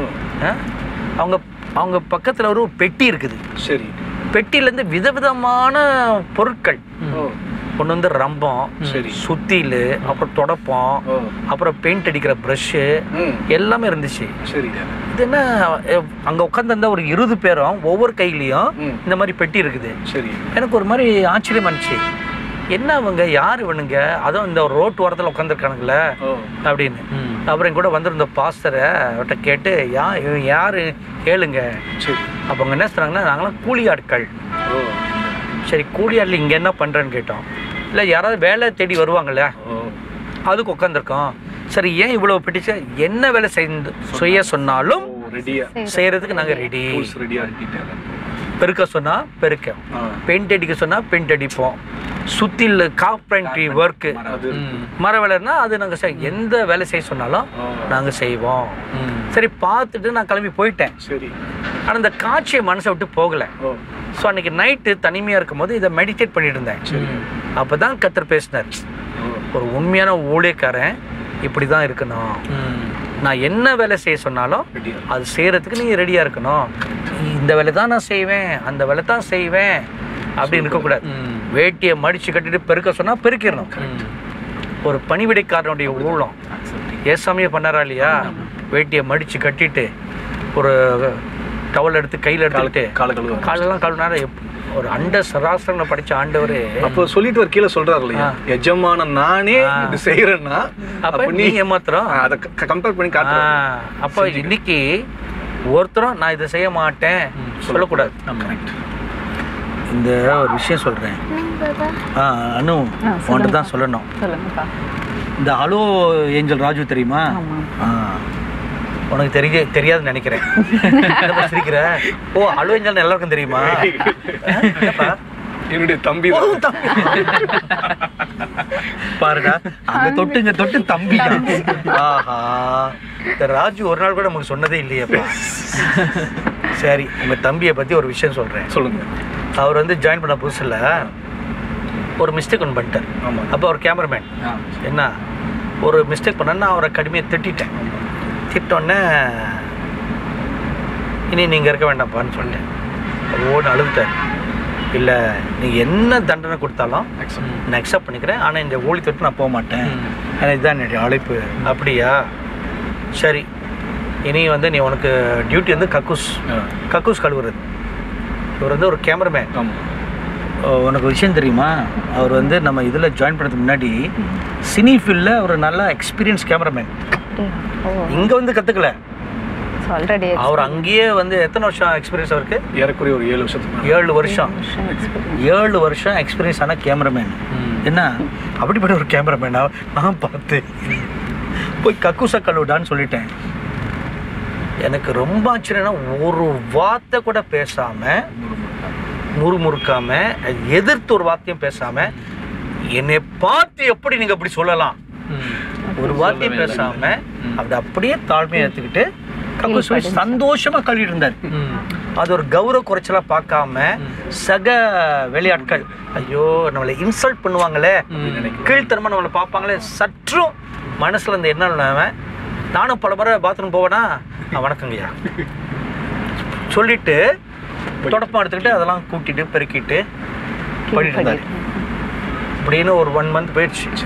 அவங்க அவங்க பக்கத்தில் ஒரு பெட்டி இருக்குது. சரி. பெட்டியிலேருந்து விதவிதமான பொருட்கள் கொண்டு வந்து ரம்பம், சரி, சுத்தியில், அப்புறம் தொடப்பம், அப்புறம் பெயிண்ட் அடிக்கிற ப்ரஷ்ஷு எல்லாமே இருந்துச்சு. சரி. இது என்ன, அங்கே உட்காந்துருந்தா ஒரு 20 பேரும் ஒவ்வொரு கையிலையும் இந்த மாதிரி பெட்டி இருக்குது. சரி. எனக்கு ஒரு மாதிரி ஆச்சரியமா இருந்துச்சு, என்ன அவங்க யார் இவனுங்க, அதுவும் இந்த ரோட்டு ஓரத்தில் உட்காந்துருக்கானுங்கள அப்படின்னு. அப்புறம் கூட வந்திருந்த பாஸ்டரை அவர்கிட்ட கேட்டு இவன் யார் கேளுங்க. சரி. அப்போ அவங்க என்ன சொன்னாங்கன்னா, நாங்களாம் கூலி ஆட்கள். சரி, கூலி ஆட்கள் இங்கே என்ன பண்ணுறேன்னு கேட்டோம். இல்லை யாராவது வேலை தேடி வருவாங்கள்ல, அதுக்கு உட்காந்துருக்கோம். சரி, ஏன் இவ்வளோ பிடிச்ச, என்ன வேலை செய்ய சொன்னாலும் செய்கிறதுக்கு நாங்கள் ரெடி. பெருக்க சொன்னால் பெருக்க, பெயிண்ட் அடிக்க சொன்னால் பெயிண்ட் அடிப்போம், சுத்தியில் கார்பென்ட்ரி ஒர்க்கு, மர வேலைன்னா அது நாங்கள் எந்த வேலை செய்ய சொன்னாலும் நாங்கள் செய்வோம். சரி, பார்த்துட்டு நான் கிளம்பி போயிட்டேன். சரி. ஆனால் இந்த காட்சியை மனசை விட்டு போகலை. ஸோ அன்றைக்கி நைட்டு தனிமையாக இருக்கும்போது இதை மெடிடேட் பண்ணிட்டு இருந்தேன். அப்போ தான் கர்த்தர் பேசினார், ஒரு உண்மையான ஊழியக்காரன் இப்படி தான் இருக்கணும். நான் என்ன வேலை செய்ய சொன்னாலும் அது செய்கிறதுக்கு நீங்கள் ரெடியாக இருக்கணும். இந்த வேலை தான் நான் செய்வேன், அந்த வேலை தான் செய்வேன் அப்படின்னு இருக்கக்கூடாது. வேட்டியை மடித்து கட்டிட்டு பெருக்க சொன்னால் பெருக்கிடணும். ஒரு பணிவிடைக்காரனுடைய ஊழம் ஏசாமியை பண்ணாரா இல்லையா? வேட்டியை மடித்து கட்டிட்டு ஒரு டவல் எடுத்து கையில் எடுத்துக்கிட்டு காலெல்லாம் கழுவினாரு. ஒரு அண்ட சராசரனை படித்த ஆண்டவர் அப்போ சொல்லிட்டு ஒரு கீழே சொல்கிறார் இல்லையா, எஜமான நானே இது செய்கிறேன்னா அப்போ நீங்கள் ஏமாத்திரம் அதை கம்பேர் பண்ணி காட்டுறேன். அப்போ இன்னைக்கு ஒருத்தரும் நான் இதை செய்ய மாட்டேன் சொல்லக்கூடாது. இந்த ஒரு விஷயம் சொல்கிறேன் அனு, உன்ட்டு தான் சொல்லணும். இந்த ஹலோ ஏஞ்சல் ராஜு தெரியுமா? உனக்கு தெரியாதுன்னு நினைக்கிறேன். சிரிக்கிற? ஓ, ஹலோ ஏஞ்சல் எல்லாருக்கும் தெரியுமா? என்னுடைய தம்பி பாருடா, அங்க தொட்டுங்க தொட்டு தம்பி. ஆஹா, இந்த ராஜு ஒரு நாள் கூட நமக்கு சொன்னதே இல்லையப்பா. சரி, உங்க தம்பியை பத்தி ஒரு விஷயம் சொல்றேன். சொல்லுங்க. அவர் வந்து ஜாயின் பண்ண புதுசில் ஒரு மிஸ்டேக் ஒன்று பண்ணிட்டார். அப்போ அவர் கேமராமேன் என்ன ஒரு மிஸ்டேக் பண்ணேன்னா அவரை கடுமையாக திட்டேன். திட்டோன்னே இனி நீங்கள் இருக்க வேண்டாம்ப்பான்னு சொன்னேன். ஓன்னு அழுதுட்டார். இல்லை, நீங்கள் என்ன தண்டனை கொடுத்தாலும் நான் அக்செப்ட் பண்ணிக்கிறேன், ஆனால் இந்த ஊழி தொட்டு நான் போக மாட்டேன், ஏன்னா இதுதான் என்னுடைய அழைப்பு. அப்படியா, சரி, இனி வந்து நீ உனக்கு டியூட்டி வந்து கக்கூஸ் கழுவுறது. இவர் வந்து ஒரு கேமராமேன். உனக்கு விஷயம் தெரியுமா, அவர் வந்து நம்ம இதில் ஜாயின் பண்ணுறதுக்கு முன்னாடி சினி ஃபீல்டில் ஒரு நல்ல எக்ஸ்பீரியன்ஸ் கேமராமேன். இங்கே வந்து கற்றுக்கல, ஆல்ரெடி அவர் அங்கேயே வந்து எத்தனை வருஷம் எக்ஸ்பீரியன்ஸ் அவருக்கு? ஏறக்குறைய ஒரு 7 வருஷத்துக்கு 7 வருஷம் 7 வருஷம் எக்ஸ்பீரியன்ஸ் ஆன கேமராமேன். என்ன அப்படிப்பட்ட ஒரு கேமராமேனா நான் பார்த்து போய் கக்கூசா கழுவிடான்னு சொல்லிட்டேன். எனக்கு ரொம்ப ஆச்சரியம்னா ஒரு வார்த்தை கூட பேசாமல், முறுமுறுக்காமல், எதிர்த்து ஒரு வார்த்தையும் பேசாமல், என்னை பார்த்து எப்படி நீங்கள் அப்படி சொல்லலாம் ஒரு வார்த்தையும் பேசாமல் அப்படியே தாழ்மையை எடுத்துக்கிட்டு கக்கூஸ் சந்தோஷமாக கழுவிட்டு இருந்தார். அது ஒரு கௌரவ குறைச்சலாக பார்க்காம சக வெளியாட்கள் ஐயோ நம்மளை இன்சல்ட் பண்ணுவாங்களே, கீழ்த்தனமாக நம்மளை பார்ப்பாங்களே, சற்றும் மனசில் இந்த என்ன இல்லாமல் நானும் பல முறை பாத்ரூம் போவேனா, வணக்கங்கய்யா சொல்லிட்டு தொடப்பம் எடுத்துக்கிட்டு அதெல்லாம் கூட்டிட்டு பெருக்கிட்டு பண்ணிட்டு இருந்தாரு. அப்படின்னு ஒரு 1 மந்த் போயிடுச்சு.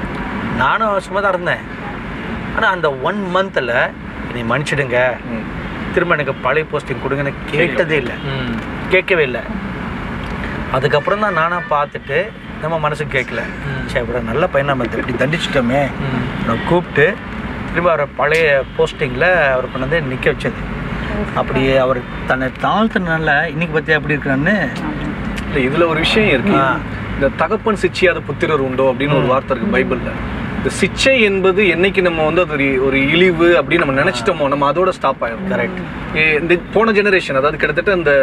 நானும் சும்மா தான் இருந்தேன். ஆனால் அந்த 1 மந்தில் நீ மன்னிச்சிடுங்க, திரும்ப எனக்கு பழைய போஸ்டிங் கொடுங்கன்னு கேட்டதே இல்லை, கேட்கவே இல்லை. அதுக்கப்புறம் தான் நானாக பார்த்துட்டு நம்ம மனசுக்கு கேட்கல, சரி இவ்வளோ நல்ல பையன் நம்ம இப்படி தண்டிச்சிட்டோமே, நான் கூப்பிட்டு திரும்ப அவரை பழைய போஸ்டிங்கில் அவர் கொண்டு வந்து நிற்க வச்சது. அப்படி அவர் தன்னை தாழ்த்தினால இன்னைக்கு பற்றி எப்படி இருக்கிறான்னு. இல்லை, இதில் ஒரு விஷயம் இருக்கு. இந்த தகப்பன் சிச்சையாத புத்திரர் உண்டோ அப்படின்னு ஒரு வார்த்தை இருக்கு பைபிளில். இந்த சிச்சை என்பது என்னைக்கு நம்ம வந்து அது ஒரு இழிவு அப்படின்னு நம்ம நினைச்சிட்டோமோ நம்ம அதோட ஸ்டாப் ஆயிடும். கரெக்ட். இந்த போன ஜெனரேஷன், அதாவது கிட்டத்தட்ட இந்த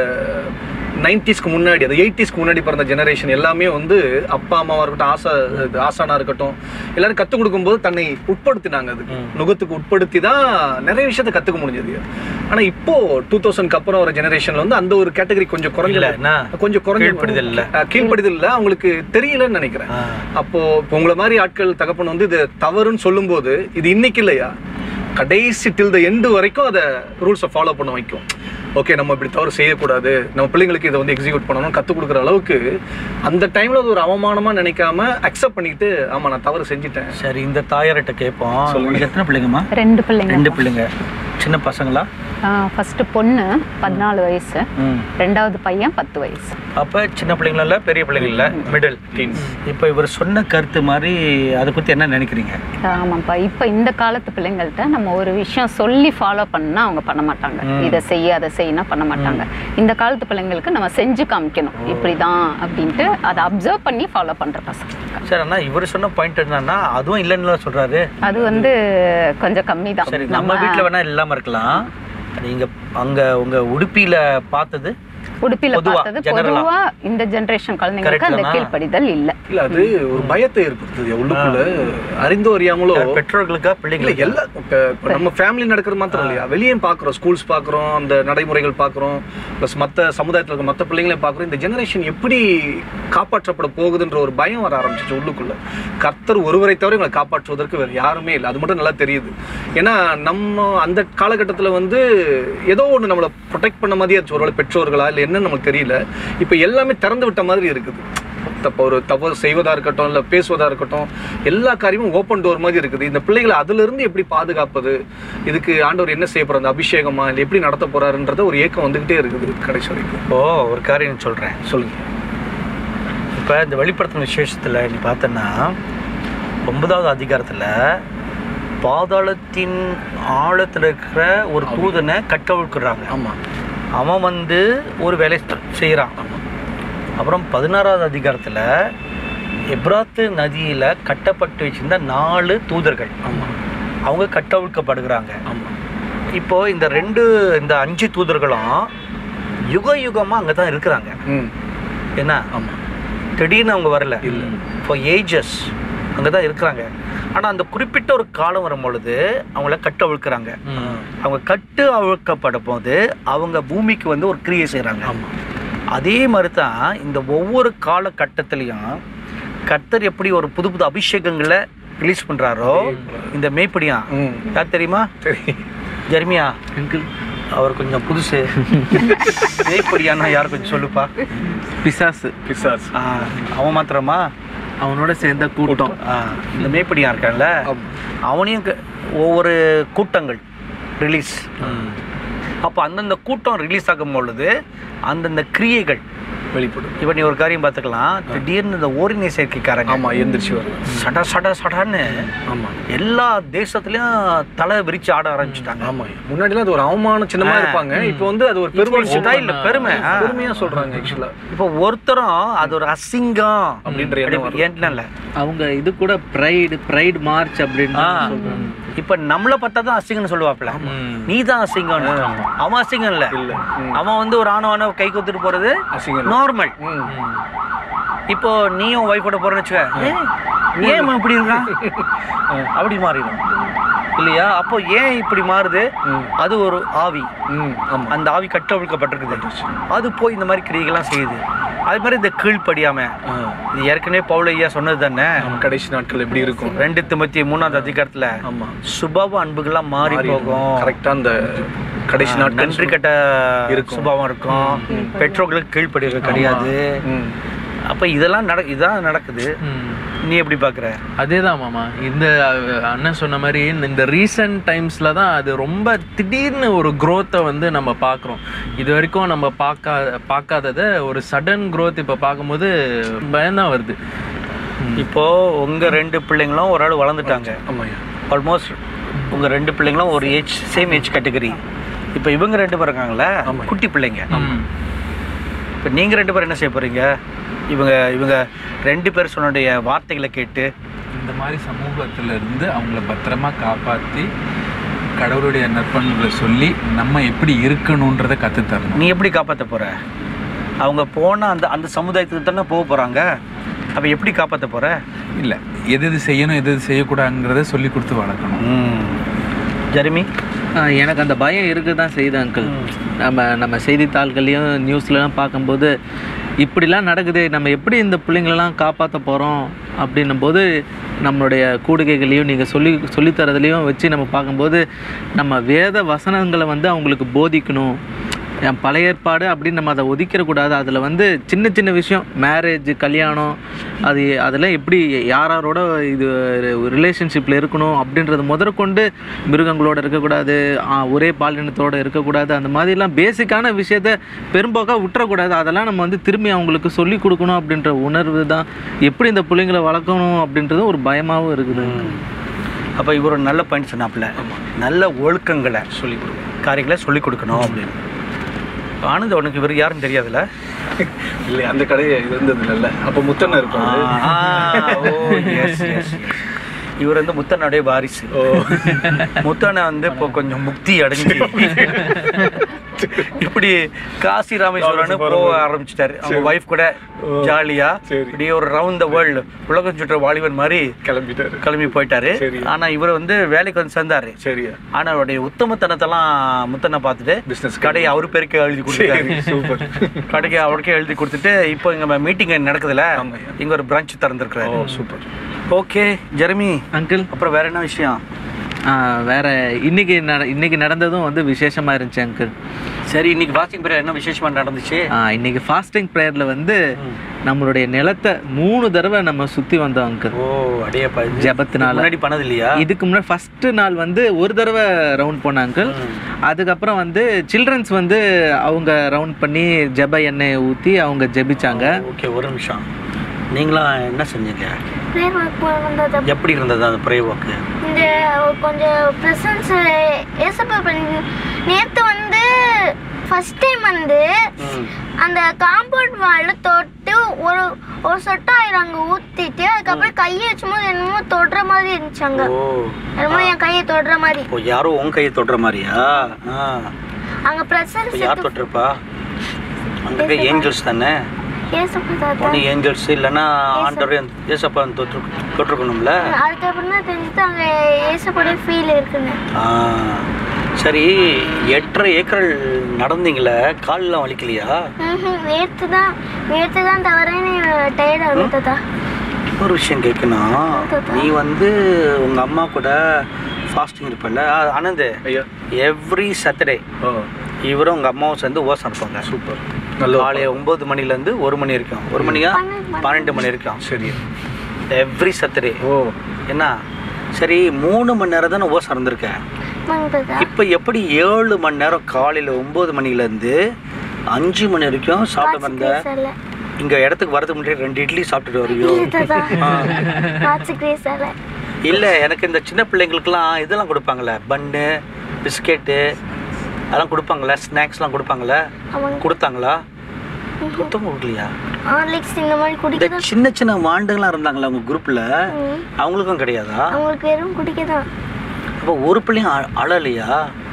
90ஸ்க்கு முன்னாடி, அது 80ஸ்க்கு முன்னாடி பிறந்த ஜெனரேஷன் எல்லாமே வந்து அப்பா அம்மாவாக இருக்கட்டும், ஆசானா இருக்கட்டும், எல்லாரும் கற்றுக் கொடுக்கும்போது தன்னை உட்படுத்தினாங்க. அதுக்கு நுகத்துக்கு உட்படுத்தி தான் நிறைய விஷயத்த கற்றுக்க முடிஞ்சது. ஆனால் இப்போ 2000க்கு அப்புறம் ஒரு ஜெனரேஷன்ல வந்து அந்த ஒரு கேட்டகரி கொஞ்சம் கொஞ்சம் கீழ்ப்படிதல் இல்லை, அவங்களுக்கு தெரியலன்னு நினைக்கிறேன். அப்போ இப்போ உங்களை மாதிரி ஆட்கள் தகப்பன் வந்து இது தவறுன்னு சொல்லும்போது இது இன்னைக்கு இல்லையா, கடைசி டில் த எண்டு வரைக்கும் அதை ரூல்ஸை ஃபாலோ பண்ண வைக்கும். ஓகே, நம்ம இப்படி தவறு செய்யக்கூடாது, நம்ம பிள்ளைங்களுக்கு இதை வந்து எக்ஸிக்யூட் பண்ணணும்னு கற்றுக் கொடுக்குற அளவுக்கு அந்த டைமில் அது ஒரு அவமானமாக நினைக்காம அக்செப்ட் பண்ணிக்கிட்டு ஆமாம் நான் தவறு செஞ்சுட்டேன். சரி, இந்த தாயார்கிட்ட கேட்போம். உங்களுக்கு எத்தனை பிள்ளைங்கம்மா? 2 பிள்ளைங்க. 2 பிள்ளைங்க. சின்ன பசங்களா? ஃபர்ஸ்ட் பொண்ணு 14 வயசு, 2வது பையன் 10 வயசு. அப்போ சின்ன பிள்ளைங்கள இல்லை, பெரிய பிள்ளைங்கள இல்லை, மிடில் டீன்ஸ். இப்போ இவர் சொன்ன கருத்து மாதிரி அதை பற்றி என்ன நினைக்கிறீங்க? ஆமாப்பா, இப்போ இந்த காலத்து பிள்ளைங்கள்ட்ட நம்ம ஒரு விஷயம் சொல்லி ஃபாலோ பண்ணால் அவங்க பண்ண மாட்டாங்க. இதை செய்ய அதை செய்யினா பண்ண மாட்டாங்க. இந்த காலத்து பிள்ளைங்களுக்கு நம்ம செஞ்சு காமிக்கணும் இப்படி தான் அப்படின்ட்டு அதை அப்சர்வ் பண்ணி ஃபாலோ பண்ணுற பசங்க. சரி, ஆனால் இவர் சொன்ன பாயிண்ட் என்னன்னா அதுவும் இல்லைன்னு சொல்கிறாரு. அது வந்து கொஞ்சம் கம்மி தான். சரி, நம்ம வீட்டில் வேணால் இல்லாமல் இருக்கலாம். நீங்க அங்க உங்க உடுப்பில பார்த்தது, உடுப்பில பார்த்தது பொதுவா இந்த ஜெனரேஷன் குழந்தைங்களுக்கு அந்த கீழ்ப்படிதல் இல்ல. அது ஒரு பயத்தை ஏற்படுத்துது உள்ளுக்குள்ள, அறிந்தோ அறியாமலோ பெற்றோர்களுக்கா பிள்ளைங்களுக்கு. எல்லாம் நம்ம ஃபேமிலி நடக்கிறது மாத்திரம் இல்லையா, வெளியே பார்க்குறோம், ஸ்கூல்ஸ் பார்க்குறோம், அந்த நடைமுறைகள் பார்க்குறோம், ப்ளஸ் மற்ற சமுதாயத்தில் இருக்க மற்ற பிள்ளைங்களையும் பார்க்குறோம். இந்த ஜெனரேஷன் எப்படி காப்பாற்றப்பட போகுதுன்ற ஒரு பயம் வர ஆரம்பிச்சிச்சு உள்ளுக்குள்ள. கர்த்தர் ஒருவரை தவிர எங்களை காப்பாற்றுவதற்கு வேறு யாருமே இல்லை, அது மட்டும் நல்லா தெரியுது. ஏன்னா நம்ம அந்த காலகட்டத்தில் வந்து ஏதோ ஒன்று நம்மளை ப்ரொடெக்ட் பண்ண மாதிரியே இருந்துச்சு, ஒருவேளை பெற்றோர்களா இல்லை என்னன்னு நமக்கு தெரியல. இப்போ எல்லாமே திறந்து விட்ட மாதிரி இருக்குது. ஒரு தவறு செய்வதா இருக்கட்டும், இல்லை பேசுவதா இருக்கட்டும், எல்லா காரியமும் ஓப்பன் டோர் மாதிரி இருக்குது. இந்த பிள்ளைகளை அதிலிருந்து எப்படி பாதுகாப்பது, இதுக்கு ஆண்டவர் என்ன செய்ய போறாரு, அந்த அபிஷேகமா இல்லை எப்படி நடத்த போறாருன்றத ஒரு ஏக்கம் வந்துகிட்டே இருக்குது கடைசி வரைக்கும். இப்போ ஒரு காரியம் சொல்றேன், சொல்லுங்க. இப்போ இந்த வெளிப்படுத்தின விசேஷத்தில் நீ பார்த்தன்னா 9வது அதிகாரத்தில் பாதாளத்தின் ஆழத்தில் இருக்கிற ஒரு தூதனை கட்டவிழ்க்கிறாங்க. ஆமாம், அவன் வந்து ஒரு வேலை செய்கிறான். அப்புறம் 16வது அதிகாரத்தில் எப்ராத்து நதியில் கட்டப்பட்டு வச்சிருந்த 4 தூதர்கள் அவங்க கட்டவிழ்க்கப்படுகிறாங்க. இப்போது இந்த 5 தூதர்களும் யுக யுகமாக அங்கே தான் இருக்கிறாங்க. என்ன, திடீர்னு அவங்க வரல, இல்லை, இப்போ ஏஜஸ் அங்கே தான் இருக்கிறாங்க. ஆனால் அந்த குறிப்பிட்ட ஒரு காலம் வரும் பொழுது அவங்கள கட்டு அவிழ்க்கிறாங்க. அவங்க கட்டு அவிழ்க்கப்படும் போது அவங்க பூமிக்கு வந்து ஒரு கிரியை செய்கிறாங்க. அதே மாதிரி தான் இந்த ஒவ்வொரு காலகட்டத்திலையும் கர்த்தர் எப்படி ஒரு புது புது அபிஷேகங்களை ரிலீஸ் பண்ணுறாரோ, இந்த மேய்ப்படியா யார் தெரியுமா? ஜெர்மியா அங்கிள், அவர் கொஞ்சம் புதுசு. மேய்ப்படியான்னா யார் கொஞ்சம் சொல்லுப்பா? பிசாசு. அவன் மாத்திரமா? அவனோட சேர்ந்த கூட்டம். இந்த மேய்ப்படியா இருக்கான்ல, அவனையும் ஒவ்வொரு கூட்டங்கள் ரிலீஸ். அப்போ அந்தந்த கூட்டம் ரிலீஸ் ஆகும் பொழுது அந்தந்த கிரியைகள் வெளிப்படும். இப்போ நீ ஒரு காரியம் பார்த்துக்கலாம், திடீர்னு இந்த ஓரினை சேர்க்கைக்காரங்க ஆமாம் எந்திரிச்சு வரும் சடான்னு ஆமாம் எல்லா தேசத்துலயும் தலை விரிச்சு ஆட ஆரம்பிச்சுட்டாங்க. ஆமாம் முன்னாடிலாம் அது ஒரு அவமான சின்னமா இருப்பாங்க, இப்போ வந்து அது ஒரு பெருமையா சொல்றாங்க. ஆக்சுவலா இப்போ ஒருத்தரும் அது ஒரு அசிங்கம் அப்படின்ற எண்ணம் அவங்க இது கூட ப்ரைட் மார்ச் அப்படின்னு சொல்றாங்க. இப்ப நம்மள பார்த்தா தான் அசிங்கம்னு சொல்லுவாப்ல, நீ தான் அசிங்கம். அவன் அசிங்கம் இல்ல, அவன் வந்து ஒரு ஆணவ கை கொத்துட்டு போறது நார்மல். இப்போ நீயும் ஒய்ஃபோட போறன்னு வச்சுக்க, ஏன் இப்படி இருக்கான் அப்படி மாறிடும் இல்லையா? அப்போ ஏன் இப்படி மாறுது? அது ஒரு ஆவி, அந்த ஆவி கட்டவிழ்க்கப்பட்டிருக்குது, அது போய் இந்த மாதிரி கிரியைகள்லாம் செய்யுது. அது மாதிரி இந்த கீழ்ப்படியாம, இது ஏற்கனவே பவுலையா சொன்னது தானே, கடைசி நாட்கள் எப்படி இருக்கும். 2 திமோத்தி 3ஆம் அதிகாரத்துல சுபாவ அன்புகள்லாம் மாறி போகும். கரெக்டா அந்த கடைசி நாட்கள் நன்றி கட்ட சுபாவம் இருக்கும், பெற்றோர்களுக்கு கீழ்ப்படிறது கிடையாது. அப்ப இதெல்லாம் இதான் நடக்குது. நீ எப்படி பார்க்குற? அதே தான் மாமா, இந்த அண்ணன் சொன்ன மாதிரி இந்த ரீசன்ட் டைம்ஸில் தான் அது ரொம்ப திடீர்னு ஒரு க்ரோத்தை வந்து நம்ம பார்க்குறோம். இது வரைக்கும் நம்ம பார்க்காததை ஒரு சடன் க்ரோத் இப்போ பார்க்கும்போது பயம்தான் வருது. இப்போது உங்கள் 2 பிள்ளைங்களும் ஒரு ஆள் வளர்ந்துட்டாங்க. ஆல்மோஸ்ட் உங்கள் 2 பிள்ளைங்களும் ஒரு சேம் ஏஜ் கேட்டகரி. இப்போ இவங்க 2 பேர் இருக்காங்களே குட்டி பிள்ளைங்க. இப்போ நீங்கள் 2 பேர் என்ன செய்ய போகிறீங்க? இவங்க 2 பேர் சொன்னுடைய வார்த்தைகளை கேட்டு இந்த மாதிரி சமூகத்துல இருந்து அவங்கள பத்திரமா காப்பாற்றி கடவுளுடைய நற்பண்புகளை சொல்லி நம்ம எப்படி இருக்கணுன்றதை கற்றுத்தரணும். நீ எப்படி காப்பாற்ற போகிற? அவங்க போனால் அந்த சமுதாயத்துக்கு தானே போக போகிறாங்க. அப்போ எப்படி காப்பாற்ற போகிற? இல்லை, எது செய்யணும் எது செய்யக்கூடாதுங்கிறத சொல்லி கொடுத்து வளர்க்கணும். ஜெரமி, எனக்கு அந்த பயம் இருக்குது தான் செய்யுது அங்கிள். நம்ம செய்தித்தாள்களையும் நியூஸ்லாம் பார்க்கும்போது இப்படிலாம் நடக்குது, நம்ம எப்படி இந்த பிள்ளைங்களெல்லாம் காப்பாற்ற போகிறோம் அப்படின்னும் போது நம்மளுடைய கூடுகைகளையும் நீங்கள் சொல்லித்தரதுலேயும் வச்சு நம்ம பார்க்கும்போது நம்ம வேத வசனங்களை வந்து அவங்களுக்கு போதிக்கணும். என் பழைய ஏற்பாடு அப்படின்னு நம்ம அதை ஒதுக்கிடக்கூடாது. அதில் வந்து சின்ன சின்ன விஷயம், மேரேஜ், கல்யாணம், அதெல்லாம் எப்படி யாரோட இது ரிலேஷன்ஷிப்பில் இருக்கணும் அப்படின்றது முதற்கொண்டு, மிருகங்களோட இருக்கக்கூடாது, ஒரே பாலினத்தோடு இருக்கக்கூடாது, அந்த மாதிரிலாம் பேசிக்கான விஷயத்த பெரும்போக்காக விட்டுறக்கூடாது. அதெல்லாம் நம்ம வந்து திரும்பி அவங்களுக்கு சொல்லி கொடுக்கணும் அப்படின்ற உணர்வு தான். எப்படி இந்த பிள்ளைங்களை வளர்க்கணும் அப்படின்றது ஒரு பயமாகவும் இருக்குது. அப்போ இவர் ஒரு நல்ல பாயிண்ட் சொன்னாப்புல, நல்ல ஒழுக்கங்களை காரியங்களை சொல்லிக் கொடுக்கணும் அப்படின்னு. ஆனந்த், உனக்கு இவர் யாருன்னு தெரியாதுல்ல? இல்லை, அந்த கடையை இருந்தது நல்ல. அப்போ முத்தண்ணா இருப்பாங்க. இவர் வந்து முத்தனுடைய வாரிசு. முத்தனை வந்து இப்போ கொஞ்சம் முக்தி அடைஞ்சு இப்படி காசி ராமேஸ்வரன் போக ஆரம்பிச்சிட்டாரு. அவங்க ஒய்ஃப் கூட ஜாலியா இப்படியே ஒரு ரவுண்ட் த வேர்ல்டு உலகம் சுற்ற வாலிபன் மாதிரி கிளம்பி போயிட்டாரு. ஆனா இவர் வந்து வேலைக்கு வந்து சேர்ந்தாரு. ஆனா அவருடைய உத்தமத்தனத்தெல்லாம் முத்தனை பார்த்துட்டு பிசினஸ் கடையை அவரு பேருக்கே எழுதி கொடுத்தாரு. சூப்பர். கடைக்கு அவருக்கே எழுதி கொடுத்துட்டு இப்போ இங்க மீட்டிங் நடக்குதுல, இங்க ஒரு பிரான்ச் திறந்துருக்குறாரு. சூப்பர். ஓகே ஜெரமி அங்கிள், அப்புறம் வேற என்ன விஷயம்? வேற இன்னைக்கு நடந்ததும் வந்து விசேஷமா இருந்துச்சு அங்கிள். சரி, இன்னைக்கு ஃபாஸ்டிங் ப்ரேயர் என்ன விசேஷமா நடந்துச்சு? இன்னைக்கு ஃபாஸ்டிங் ப்ரேயர்ல வந்து நம்மளுடைய நிலத்தை 3 தடவை நம்ம சுத்தி வந்தோம் அங்கிள். ஓ அடேப்பா, ஜெபத்தினால. முன்னாடி பண்ணது இல்லையா? இதுக்கு முன்னாடி ஃபர்ஸ்ட் நாள் வந்து ஒரு தடவை ரவுண்ட் போன அங்கிள். அதுக்கப்புறம் வந்து சில்ட்ரன்ஸ் வந்து அவங்க ரவுண்ட் பண்ணி ஜெப எண்ணெய் ஊற்றி அவங்க ஜெபிச்சாங்க. ஓகே, ஒரு நிமிஷம். நீங்களாம் என்ன செஞ்சீங்க? ப்ரேயர் வாக் வந்தது. எப்படி இருந்தது அந்த ப்ரேயர் வாக்? இந்த கொஞ்சம் ப்ரெசன்ஸ் ஏசப்பா நேற்று வந்து ஃபர்ஸ்ட் டைம் வந்து அந்த காம்பவுண்ட் வால்ல தொட்டு ஒரு சொட்டு ஆயிரம் அங்கே ஊற்றிட்டு அதுக்கப்புறம் கையை வச்சும்போது என்னமோ தொடுற மாதிரி இருந்துச்சாங்க. என்னமோ என் கையை தொடுற மாதிரி. ஓ, யாரோ உன் கையை தொடுற மாதிரியா? அங்கே ப்ரெசன்ஸ் யார் தொட்டிருப்பா? அங்கே ஏஞ்சல்ஸ் தானே? ஒன்று ஏஞ்சல்ஸ் இல்லைன்னா ஆண்டவர் ஏசப்பா தொட்டிருக்கணும்ல. அதுக்கப்புறம் தான் தெரிஞ்சுட்டு அங்கே ஏசப்போட ஃபீல் இருக்குன்னு. சரி, 8.5 ஏக்கர் நடந்தீங்களே, காலெல்லாம் வலிக்கலையா? வேர்த்து தான் தவிர டயர்ட் ஆகுதா? ஒரு விஷயம் கேட்கணும். நீ வந்து உங்கள் அம்மா கூட ஃபாஸ்டிங் இருப்பல ஆனந்த்? எவ்ரி சாட்டர்டே இவரும் உங்கள் அம்மாவும் சேர்ந்து ஓசம் இருப்பாங்க. சூப்பர். காலையில் 9 மணிலேருந்து 1 மணி வரைக்கும், 1 மணியா 12 மணி வரைக்கும். சரி, எவ்ரி சாட்டர்டே. ஓ, என்ன சரி, 3 மணி நேரம் தானே ஓசம் இருந்திருக்கேன். இப்போ எப்படி 7 மணி நேரம் காலையில் 9 மணிலேருந்து 5 மணி வரைக்கும் சாப்பிட வந்த இங்க இடத்துக்கு வரதுக்கு முன்னாடி 2 இட்லி சாப்பிட்டுட்டு வரையோ? இல்ல எனக்கு இந்த சின்ன பிள்ளைங்களுக்குலாம் இதெல்லாம் கொடுப்பாங்கல்ல, பன்னு பிஸ்கெட்டு அதெல்லாம் கொடுப்பாங்களா, ஸ்நாக்ஸ்லாம் கொடுப்பாங்களா, கொடுத்தாங்களா? சுத்தம் கொடுக்கலையா? இந்த சின்ன சின்ன வாண்டுகள்லாம் இருந்தாங்களா உங்க குரூப்ல, அவங்களுக்கும் கிடையாதா? அவங்களுக்கு வெறும் குடிக்கதான். அப்போ ஒரு பிள்ளையும் அழலையா?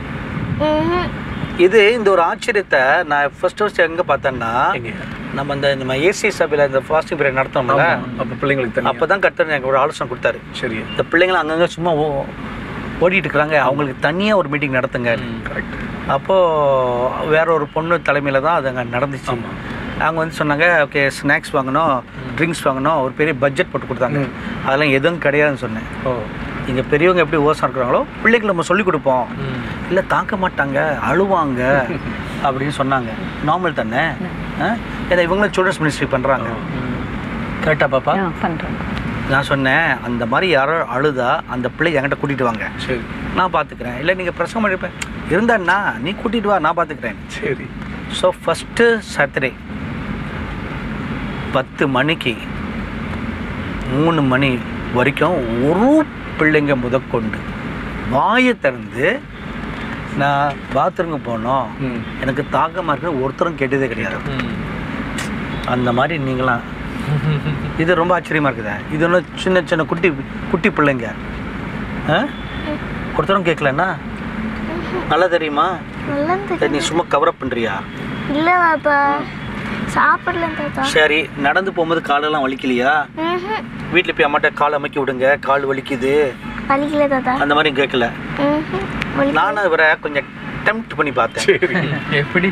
இது இந்த ஒரு ஆச்சரியத்தை நான் ஃபர்ஸ்ட் எங்க பார்த்தேன்னா, நம்ம ஏசி சபையில் இந்த ஃபாஸ்டிங் பீரியட் நடத்தோம்ல, அப்போ பிள்ளைங்களுக்கு அப்போதான் கர்த்தர் எனக்கு ஒரு ஆலோசனை கொடுத்தாரு. சரி, இந்த பிள்ளைங்களை அங்கங்கே சும்மா ஓடிட்டு இருக்கிறாங்க, அவங்களுக்கு தனியாக ஒரு மீட்டிங் நடத்துங்க. அப்போது வேற ஒரு பொண்ணு தலைமையில் தான் அது அங்கே நடந்துச்சு. அவங்க வந்து சொன்னாங்க, ஓகே ஸ்நாக்ஸ் வாங்கணும், ட்ரிங்க்ஸ் வாங்கணும், ஒரு பெரிய பட்ஜெட் போட்டு கொடுத்தாங்க. அதெல்லாம் எதுவும் கிடையாதுன்னு சொன்னேன். இங்கே பெரியவங்க எப்படி ஓசம் இருக்கிறாங்களோ பிள்ளைகளை நம்ம சொல்லிக் கொடுப்போம். இல்லை தாக்க மாட்டாங்க, அழுவாங்க அப்படின்னு சொன்னாங்க. நார்மல் தானே? ஏன்னா இவங்களும் சில்ட்ரன்ஸ் மினிஸ்ட்ரி பண்ணுறாங்க. கரெக்டாக பாப்பா? நான் சொன்னேன், அந்த மாதிரி யாரோ அழுதா அந்த பிள்ளை என்கிட்ட கூட்டிகிட்டு வாங்க, சரி நான் பார்த்துக்கிறேன். இல்லை நீங்கள் பிரசங்கம் பண்ணிருப்பேன் இருந்தாண்ணா நீ கூட்டிகிட்டு வா, நான் பார்த்துக்கிறேன். சரி. ஸோ ஃபஸ்ட்டு சாட்டர்டே 10 மணிக்கு 3 மணி வரைக்கும் ஒரு பிள்ளைங்க முதற்கொண்டு வாயை திறந்து நான் பாத்ரூமுக்கு போனோம், எனக்கு தாக்கமாக இருக்குன்னு ஒருத்தரும் கேட்டதே கிடையாது. அந்த மாதிரி நீங்களாம் இது ரொம்ப ஆச்சரியமாக இருக்குதா? இது ஒன்றும் சின்ன சின்ன குட்டி பிள்ளைங்க ஒருத்தரும் கேட்கலன்னா நல்லா தெரியுமா? நீ சும்மா கவரப் பண்ணுறியா? இல்லை பாப்பா, சாப்பிடல தாத்தா. சரி, நடந்து போகும்போது காலெல்லாம் வலிக்கலையா? வீட்டில் போய் அம்மாட்ட கால் அமைக்க விடுங்க, கால் வலிக்குது. வலிக்கல தாத்தா. அந்த மாதிரி கேட்கல. நானும் இவரை கொஞ்சம் டெம்ப்ட் பண்ணி பார்த்தேன். எப்படி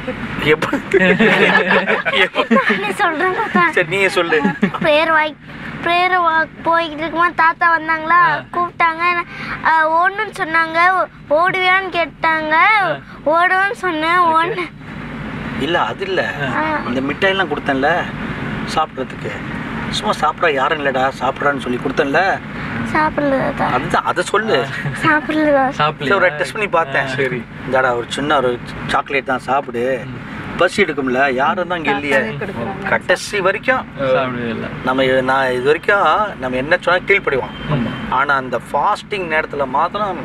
சொல்றேன் தாத்தா. சரி நீயே சொல்லு. ப்ரேயர் போய்கிட்டு இருக்கும்போது தாத்தா வந்தாங்களா, கூப்பிட்டாங்க, ஓடணும்னு சொன்னாங்க. ஓடுவியான்னு கேட்டாங்க, ஓடுவேன்னு சொன்னேன். ஓடு இல்லை அது இல்லை, இந்த மிட்டாயெல்லாம் கொடுத்தேன்ல சாப்பிட்றதுக்கு, சும்மா சாப்பிட்றா யாரும் இல்லைடா சாப்பிட்றான்னு சொல்லி கொடுத்தேன்ல, சாப்பிடல தாத்தா. அதுதான் அதை சொல்லு. சாப்பிடல. ஒரு டெஸ்ட் பண்ணி பார்த்தேன். சரி இந்தாடா ஒரு சின்ன ஒரு சாக்லேட் தான் சாப்பிடு, பசி எடுக்கும்ல. யாரும் தான் இங்கே இல்லையே, கடைசி வரைக்கும் நான் இது வரைக்கும் நம்ம என்ன சொன்னால் கீழ்படிவோம். ஆனால் அந்த ஃபாஸ்டிங் நேரத்தில் மாத்திரம்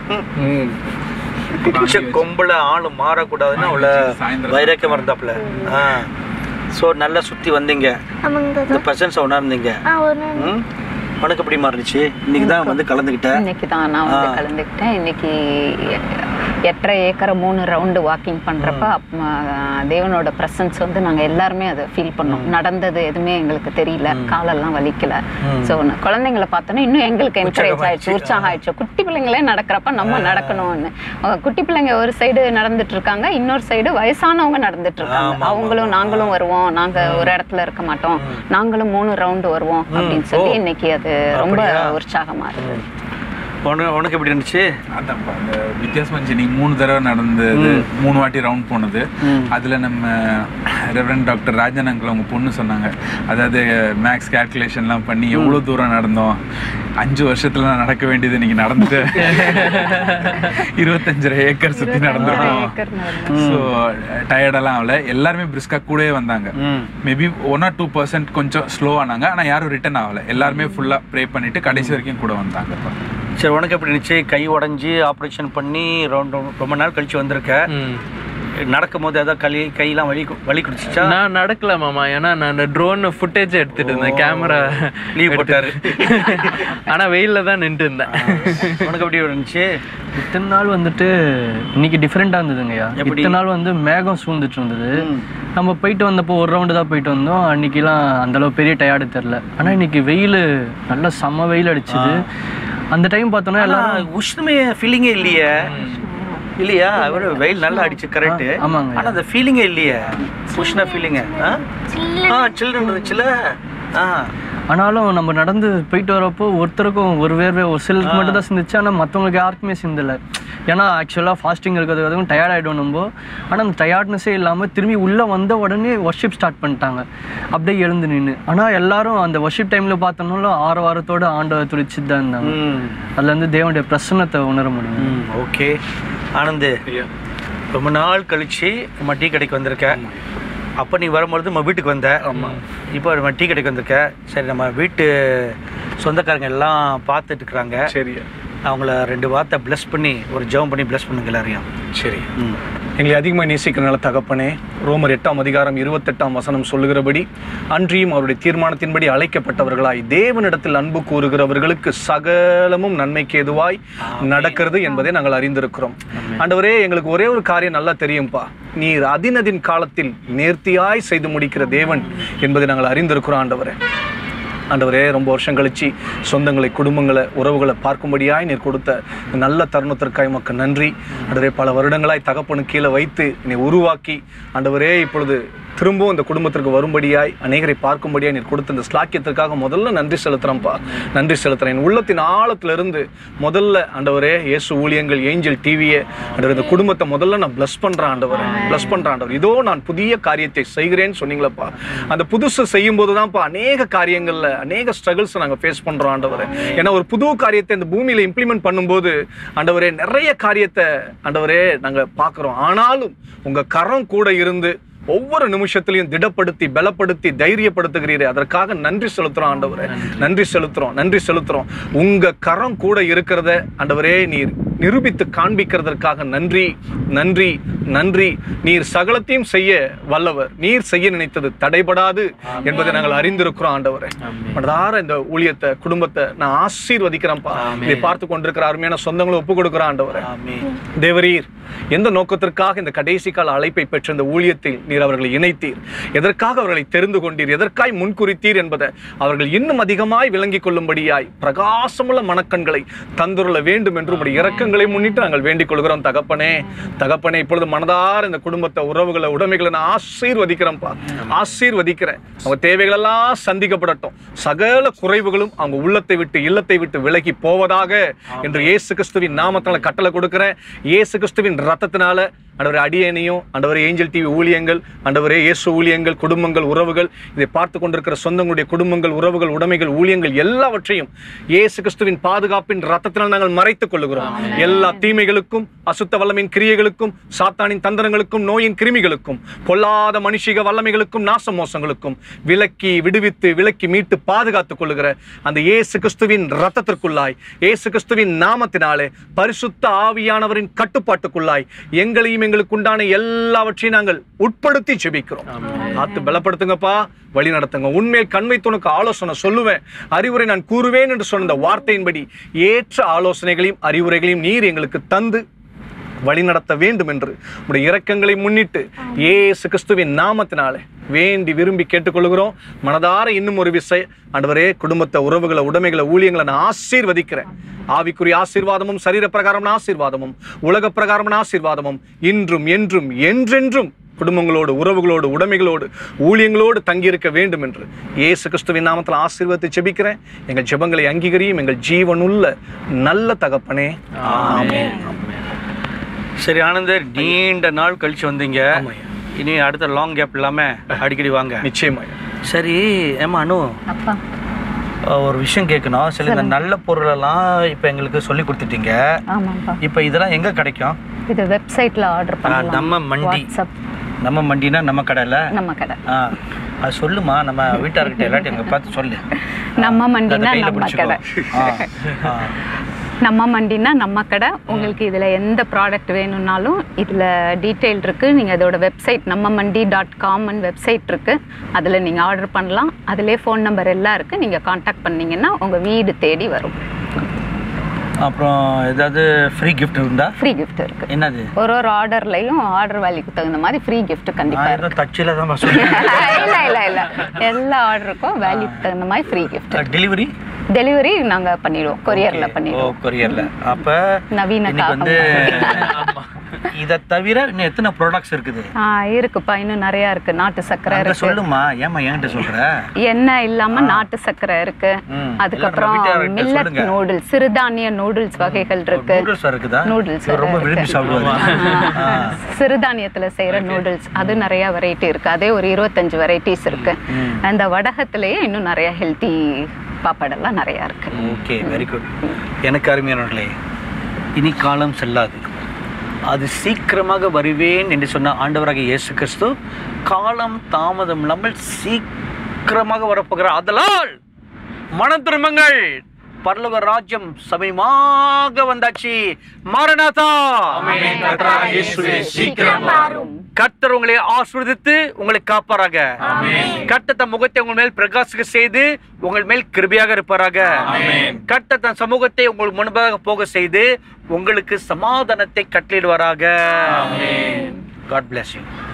கொம்புல ஆளு மாறக்கூடாதுன்னு அவ்வளோ வைரக்கியமாக இருந்தாப்புல. ஸோ நல்லா சுற்றி வந்தீங்க, இந்த பிரசன்ஸை உணர்ந்தீங்க. உனக்கு எப்படி மாறிடுச்சு? இன்னைக்கு தான் வந்து கலந்துக்கிட்டேன். இன்னைக்கு தான் நான் வந்து கலந்துக்கிட்டேன். இன்னைக்கு 8.5 ஏக்கரை 3 ரவுண்டு வாக்கிங் பண்ணுறப்ப தேவனோட ப்ரெசன்ஸ் வந்து நாங்கள் எல்லாருமே அதை ஃபீல் பண்ணோம். நடந்தது எதுவுமே எங்களுக்கு தெரியல, காலெல்லாம் வலிக்கல. ஸோ குழந்தைங்களை பார்த்தோன்னா இன்னும் எங்களுக்கு என்கரேஜ் ஆயிடுச்சு, உற்சாகம் ஆயிடுச்சு. குட்டி பிள்ளைங்களே நடக்கிறப்ப நம்ம நடக்கணும்னு. குட்டி பிள்ளைங்க ஒரு சைடு நடந்துட்டு இருக்காங்க, இன்னொரு சைடு வயசானவங்க நடந்துட்டு இருக்காங்க. அவங்களும் நாங்களும் வருவோம், நாங்கள் ஒரு இடத்துல இருக்க மாட்டோம், நாங்களும் 3 ரவுண்டு வருவோம் அப்படின்னு சொல்லி இன்னைக்கு அது ரொம்ப உற்சாகமா இருக்கு. உனக்கு எப்படி இருந்துச்சு? அதான்ப்பா அந்த வித்தியாசம் இருந்துச்சு. நீங்கள் 3 தடவை நடந்தது, 3 வாட்டி ரவுண்ட் போனது. அதில் நம்ம ரெவரண்ட் டாக்டர் ராஜன் அங்கிள் அவங்க பொண்ணு சொன்னாங்க, அதாவது மேக்ஸ் கேல்குலேஷன்லாம் பண்ணி எவ்வளோ தூரம் நடந்தோம், 5 வருஷத்துல நடக்க வேண்டியது நீங்கள் நடந்துட்டு 25.5 ஏக்கர் சுற்றி நடந்துருக்கோம். ஸோ டயர்டெல்லாம் ஆகல, எல்லாருமே பிரிஸ்காக கூடவே வந்தாங்க. மேபி 1 or 2% கொஞ்சம் ஸ்லோ ஆனாங்க, ஆனால் யாரும் ரிட்டர்ன் ஆகலை. எல்லாருமே ஃபுல்லாக ப்ரே பண்ணிட்டு கடைசி வரைக்கும் கூட வந்தாங்க. சரி உனக்கு எப்படி இருந்துச்சு? கை உடஞ்சி ஆப்ரேஷன் பண்ணி ரொம்ப நாள் கழிச்சு வந்திருக்க, நடக்கும் போது ஏதாவது கையெல்லாம் வலி குடிச்சிச்சா? நான் நடக்கல மாமா, ஏன்னா நான் ட்ரோன் ஃபுட்டேஜ் எடுத்துட்டு இருந்தேன், கேமரா லீவ் போட்டாரு. ஆனால் வெயிலில் தான் நின்று இருந்தேன். உனக்கு எப்படி இருந்துச்சு? இத்தனை நாள் வந்துட்டு இன்னைக்கு டிஃப்ரெண்டாக இருந்ததுங்கய்யா. இத்தனை நாள் வந்து மேகம் சூழ்ந்துட்டு இருந்தது. நம்ம போயிட்டு வந்தப்போ ஒரு ரவுண்டு தான் போயிட்டு வந்தோம், அன்னைக்கெல்லாம் அந்தளவு பெரிய டயர்டு தெரில. ஆனால் இன்னைக்கு வெயில் நல்லா செம்ம வெயில் அடிச்சுது. அந்த டைம் பார்த்தோன்னா எல்லாம் உஷ்ணமே ஃபீலிங்கே இல்லையா? ஒரு வெயில் நல்லா அடிச்சு கரெக்டு. ஆமாங்க. ஆனால் அந்த ஃபீலிங்கே இல்லையே, உஷ்ண ஃபீலிங்க. சில்லுன்னு இருந்துச்சுல. ஆனாலும் நம்ம நடந்து போயிட்டு வரப்போ ஒருத்தருக்கும் ஒரு வேர்வை ஒரு சிலருக்கு மட்டும் தான் சிந்துச்சு, ஆனால் மற்றவங்களுக்கு யாருக்குமே சிந்தலை. ஏன்னா ஆக்சுவலாக ஃபாஸ்டிங் இருக்கிறது அதுவும் டயர்ட் ஆகிடும் நம்ம. ஆனால் அந்த டயர்ட்னஸே இல்லாமல் திரும்பி உள்ளே வந்த உடனே வர்ஷிப் ஸ்டார்ட் பண்ணிட்டாங்க, அப்படியே எழுந்து நின்று. ஆனால் எல்லாரும் அந்த வர்ஷிப் டைமில் பார்த்தோம்னாலும் 6 வாரத்தோடு ஆண்டவர் துடிச்சுட்டு தான் இருந்தாங்க. அதுலேருந்து தேவனுடைய பிரசன்னத்தை உணர முடியும். ஓகே ஆனந்த், ரொம்ப நாள் கழிச்சு நம்ம டீ கடைக்கு வந்திருக்க. அப்போ நீ வரும்பொழுது நம்ம வீட்டுக்கு வந்த. இப்போ நம்ம டீ கடைக்கு வந்திருக்க. சரி, நம்ம வீட்டு சொந்தக்காரங்க எல்லாம் பார்த்துட்டு இருக்கிறாங்க. சரி, அவங்கள 2 வார்த்தை ப்ளஸ் பண்ணி ஒரு ஜெபம் பண்ணி ப்ளஸ் பண்ணுங்க எல்லாரையும். சரி. எங்களை அதிகமாக நேசிக்கிறனால தகப்பனே, ரோமர் 8ஆம் அதிகாரம் 28ஆம் வசனம் சொல்லுகிறபடி, அன்றியும் அவருடைய தீர்மானத்தின்படி அழைக்கப்பட்டவர்களாய் தேவனிடத்தில் அன்பு கூறுகிறவர்களுக்கு சகலமும் நன்மைக்கு எதுவாய் நடக்கிறது என்பதை நாங்கள் அறிந்திருக்கிறோம். ஆண்டவரே, எங்களுக்கு ஒரே ஒரு காரியம் நல்லா தெரியும்பா, நீர் அதினதின் காலத்தில் நேர்த்தியாய் செய்து முடிக்கிற தேவன் என்பதை நாங்கள் அறிந்திருக்கிறோம். ஆண்டவரே, ரொம்ப வருஷம் கழிச்சு சொந்தங்களை, குடும்பங்களை, உறவுகளை பார்க்கும்படியாய் நீர் கொடுத்த நல்ல தருணத்திற்காய் உமக்கு நன்றி. ஆண்டவரே, பல வருடங்களாய் தகப்பனு கீழே வைத்து நீ உருவாக்கி ஆண்டவரே இப்பொழுது திரும்பவும் இந்த குடும்பத்திற்கு வரும்படியாய் அநேகரை பார்க்கும்படியாய் நீர் கொடுத்த இந்த ஸ்லாக்கியத்திற்காக முதல்ல நன்றி செலுத்துகிறேன்ப்பா. நன்றி செலுத்துகிறேன். என் உள்ளத்தின் ஆழத்திலிருந்து முதல்ல ஆண்டவரே இயேசு ஊழியங்கள், ஏஞ்சல் டிவியை ஆண்டவர் இந்த குடும்பத்தை முதல்ல நான் ப்ளஸ் பண்ணுறேன் ஆண்டவர். ப்ளஸ் பண்ணுறேன் ஆண்டவர். இதோ நான் புதிய காரியத்தை செய்கிறேன்னு சொன்னீங்களப்பா. அந்த புதுசு செய்யும் போது தான்ப்பா அநேக காரியங்களில் அநேக ஸ்ட்ரகிள்ஸ் நாங்கள் ஃபேஸ் பண்ணுறோம் ஆண்டவரே. ஏன்னா ஒரு புது காரியத்தை இந்த பூமியில் இம்ப்ளிமெண்ட் பண்ணும்போது ஆண்டவரே நிறைய காரியத்தை ஆண்டவரே நாங்கள் பார்க்குறோம். ஆனாலும் உங்கள் கரம் கூட இருந்து ஒவ்வொரு நிமிஷத்திலையும் திடப்படுத்தி, பலப்படுத்தி, தைரியப்படுத்துகிறீரே, அதற்காக நன்றி செலுத்துறோம் ஆண்டவரே. நன்றி செலுத்துறோம். உங்க கரம் கூட இருக்கிறத ஆண்டவரே நீர் நிரூபித்து காண்பிக்கிறதற்காக நன்றி. நீர் சகலத்தையும் செய்ய வல்லவர். நீர் செய்ய நினைத்தது தடைபடாது என்பதை நாங்கள் அறிந்திருக்கிறோம் ஆண்டவரே. மனதார இந்த ஊழியத்தை, குடும்பத்தை நான் ஆசீர்வதிக்கிறேன்ப்பா. இதை பார்த்து கொண்டிருக்கிற அருமையான சொந்தங்களை ஒப்பு கொடுக்கிறோம் ஆண்டவரே. தேவரீர் எந்த நோக்கத்திற்காக இந்த கடைசி கால அழைப்பை பெற்ற இந்த ஊழியத்தில் நீர் அவர்களை இணைத்தீர், எதற்காக அவர்களை தெரிந்து கொண்டீர், எதற்காய் முன்குறித்தீர் என்பதை அவர்கள் இன்னும் அதிகமாய் விளங்கிக் கொள்ளும்படியாய் பிரகாசமுள்ள மனக்கண்களை தந்துள்ள வேண்டும் என்று உடைய இரக்கங்களை முன்னிட்டு நாங்கள் வேண்டிக் கொள்கிறோம். தகப்பனே, இப்பொழுது மனதார இந்த குடும்பத்தை, உறவுகளை, உடைமைகளை நான் ஆசீர்வதிக்கிறேன்ப்பா. ஆசீர்வதிக்கிறேன். அவங்க தேவைகள் எல்லாம் சந்திக்கப்படட்டும். சகல குறைவுகளும் அவங்க உள்ளத்தை விட்டு, இல்லத்தை விட்டு விலகி போவதாக என்று இயேசு கிறிஸ்துவின் நாமத்தினால கட்டளை கொடுக்கிறேன். இயேசு கிறிஸ்துவின் ரத்தத்தினால ஆண்டவரே அடியேனையும், ஆண்டவரே ஏஞ்சல் டிவி ஊழியங்கள், ஆண்டவரே இயேசு ஊழியங்கள், குடும்பங்கள், உறவுகள், இதை பார்த்து கொண்டிருக்கிற சொந்தங்களுடைய குடும்பங்கள், உறவுகள், உடைமைகள், ஊழியங்கள் எல்லாவற்றையும் இயேசு கிறிஸ்துவின் பாதுகாப்பின் ரத்தத்தினால் நாங்கள் மறைத்துக் கொள்ளுகிறோம். எல்லா தீமைகளுக்கும், அசுத்த வல்லமையின் கிரியைகளுக்கும், சாத்தானின் தந்திரங்களுக்கும், நோயின் கிருமிகளுக்கும், பொல்லாத மனுஷிக வல்லமைகளுக்கும், நாச மோசங்களுக்கும் விலக்கி மீட்டு பாதுகாத்துக் கொள்ளுகிற அந்த இயேசு கிறிஸ்துவின் ரத்தத்திற்குள்ளாய், இயேசு கிறிஸ்துவின் நாமத்தினாலே, பரிசுத்த ஆவியானவரின் கட்டுப்பாட்டுக்குள்ளாய் எங்களையும் எங்களுக்கு உண்டான எல்லாவற்றையும் நாங்கள் உட்படுத்தி ஜெபிக்கிறோம். ஆத்து பலப்படுத்துங்கப்பா, வழி நடத்துங்க. உண்மையை கண்வைத்து உனக்கு ஆலோசனை சொல்லுவேன், அறிவுரை நான் கூறுவேன் என்று சொன்ன வார்த்தையின்படி ஏற்ற ஆலோசனைகளையும் அறிவுரைகளையும் நீர் எங்களுக்கு தந்து வழி நடத்த வேண்டும் என்று உடைய இரக்கங்களை முன்னிட்டு இயேசு கிறிஸ்துவின் நாமத்தினாலே வேண்டி விரும்பி கேட்டுக்கொள்கிறோம். மனதார இன்னும் ஒரு விஷயம் ஆண்டவரே, குடும்பத்தை, உறவுகளை, உடைமைகளை, ஊழியங்களை நான் ஆசீர்வதிக்கிறேன். ஆவிக்குரிய ஆசீர்வாதமும், சரீர பிரகாரமான ஆசீர்வாதமும், உலக பிரகாரமான ஆசீர்வாதமும் இன்றும் என்றும் என்றென்றும் குடும்பங்களோடு, உறவுகளோடு, உடைமைகளோடு, ஊழியங்களோடு தங்கியிருக்க வேண்டும் என்று இயேசு கிறிஸ்துவின் நாமத்தில் ஆசீர்வாதத்தை ஜெபிக்கிறேன். எங்கள் ஜெபங்களை அங்கீகரியும் எங்கள் ஜீவனுள்ள நல்ல தகப்பனே, ஆமென். சரி ஆனந்தர், நீண்ட நாள் கழிச்சு வந்தீங்க. இனி அடுத்த லாங் கேப் இல்லாம அடிக்கடி வாங்க. நிச்சயமா. சரி ஏமா அனு, ஒரு விஷயம் கேட்கணும். சரி, இந்த நல்ல பொருளெல்லாம் இப்போ எங்களுக்கு சொல்லி கொடுத்துட்டீங்க. இப்போ இதெல்லாம் எங்கே கிடைக்கும்? இது வெப்சைட்டில் ஆர்டர் பண்ணலாம். நம்ம மண்டினா நம்ம கடையில் நம்ம கடை. அது சொல்லுமா, நம்ம வீட்டார்கிட்ட எல்லாத்தையும் எங்கே பார்த்து சொல்லு. நம்ம மண்டினா நம்ம கடை. நம்ம மண்டினா நம்ம கடை. உங்களுக்கு இதில் எந்த ப்ராடக்ட் வேணும்னாலும் இதில் டீட்டெயில் இருக்குது. நீங்கள் அதோட வெப்சைட் nammamandi.com வெப்சைட் இருக்குது. அதில் நீங்கள் ஆர்டர் பண்ணலாம். அதிலே ஃபோன் நம்பர் எல்லாம் இருக்குது. நீங்கள் காண்டாக்ட் பண்ணிங்கன்னா உங்கள் வீடு தேடி வரும். அப்புறம் ஏதாவது ஃப்ரீ கிஃப்ட் இருந்தா? ஃப்ரீ கிஃப்ட் இருக்குது. என்னது? ஒரு ஆர்டர்லையும் ஆர்டர் வேல்யூக்கு தகுந்த மாதிரி ஃப்ரீ கிஃப்ட் கண்டிப்பாக இருக்கும். டச்சில் தான் இல்லை எல்லா ஆர்டருக்கும் வேல்யூக்கு தகுந்த மாதிரி ஃப்ரீ கிஃப்ட். டெலிவரி நாங்கள் பண்ணிடுவோம், கொரியரில் பண்ணிடுவோம். கொரியரில். அப்போ நவீன வந்து இதை தவிர இன்னும் எத்தனை ப்ராடக்ட்ஸ் இருக்குது? இருக்குப்பா, இன்னும் நிறையா இருக்குது. நாட்டு சக்கரை இருக்கு. சொல்லுமா, ஏமா என்கிட்ட சொல்ற? எண்ணெய் இல்லாமல் நாட்டு சக்கரை இருக்கு. அதுக்கப்புறம் மில்லட் நூடுல்ஸ், சிறுதானிய நூடுல்ஸ் வகைகள் இருக்கு. நூடுல்ஸ் ரொம்ப விரும்பி சாப்பிடுவாங்க. சிறுதானியத்தில் செய்கிற நூடுல்ஸ், அது நிறையா வெரைட்டி இருக்குது. அதே ஒரு 25 வெரைட்டிஸ் இருக்குது. அந்த வடகத்திலேயே இன்னும் நிறையா ஹெல்த்தி பாப்பாடெல்லாம் நிறையா இருக்குது. Okay, very good. எனக்கு அருமையானவர்களே, இனி காலம் செல்லாது. அது சீக்கிரமாக வருவேன் என்று சொன்ன ஆண்டவராகிய இயேசு கிறிஸ்து காலம் தாமதம் இல்லாமல் சீக்கிரமாக வரப்போகிறார். அதனால் மனம் திரும்புங்கள், பரலோக ராஜ்யம் சமீபமாக வந்தாச்சு. மாரநாதா. கர்த்தர் உங்களை ஆசீர்வதித்து உங்களை காப்பாராக. கர்த்தர் தன் முகத்தை உங்கள் மேல் பிரகாசிக்க செய்து உங்கள் மேல் கிருபையாக இருப்பாராக. கர்த்தர் தன் சமூகத்தை உங்களுக்கு முன்பாக போக செய்து உங்களுக்கு சமாதானத்தை கட்டளையிடுவாராக. God bless you.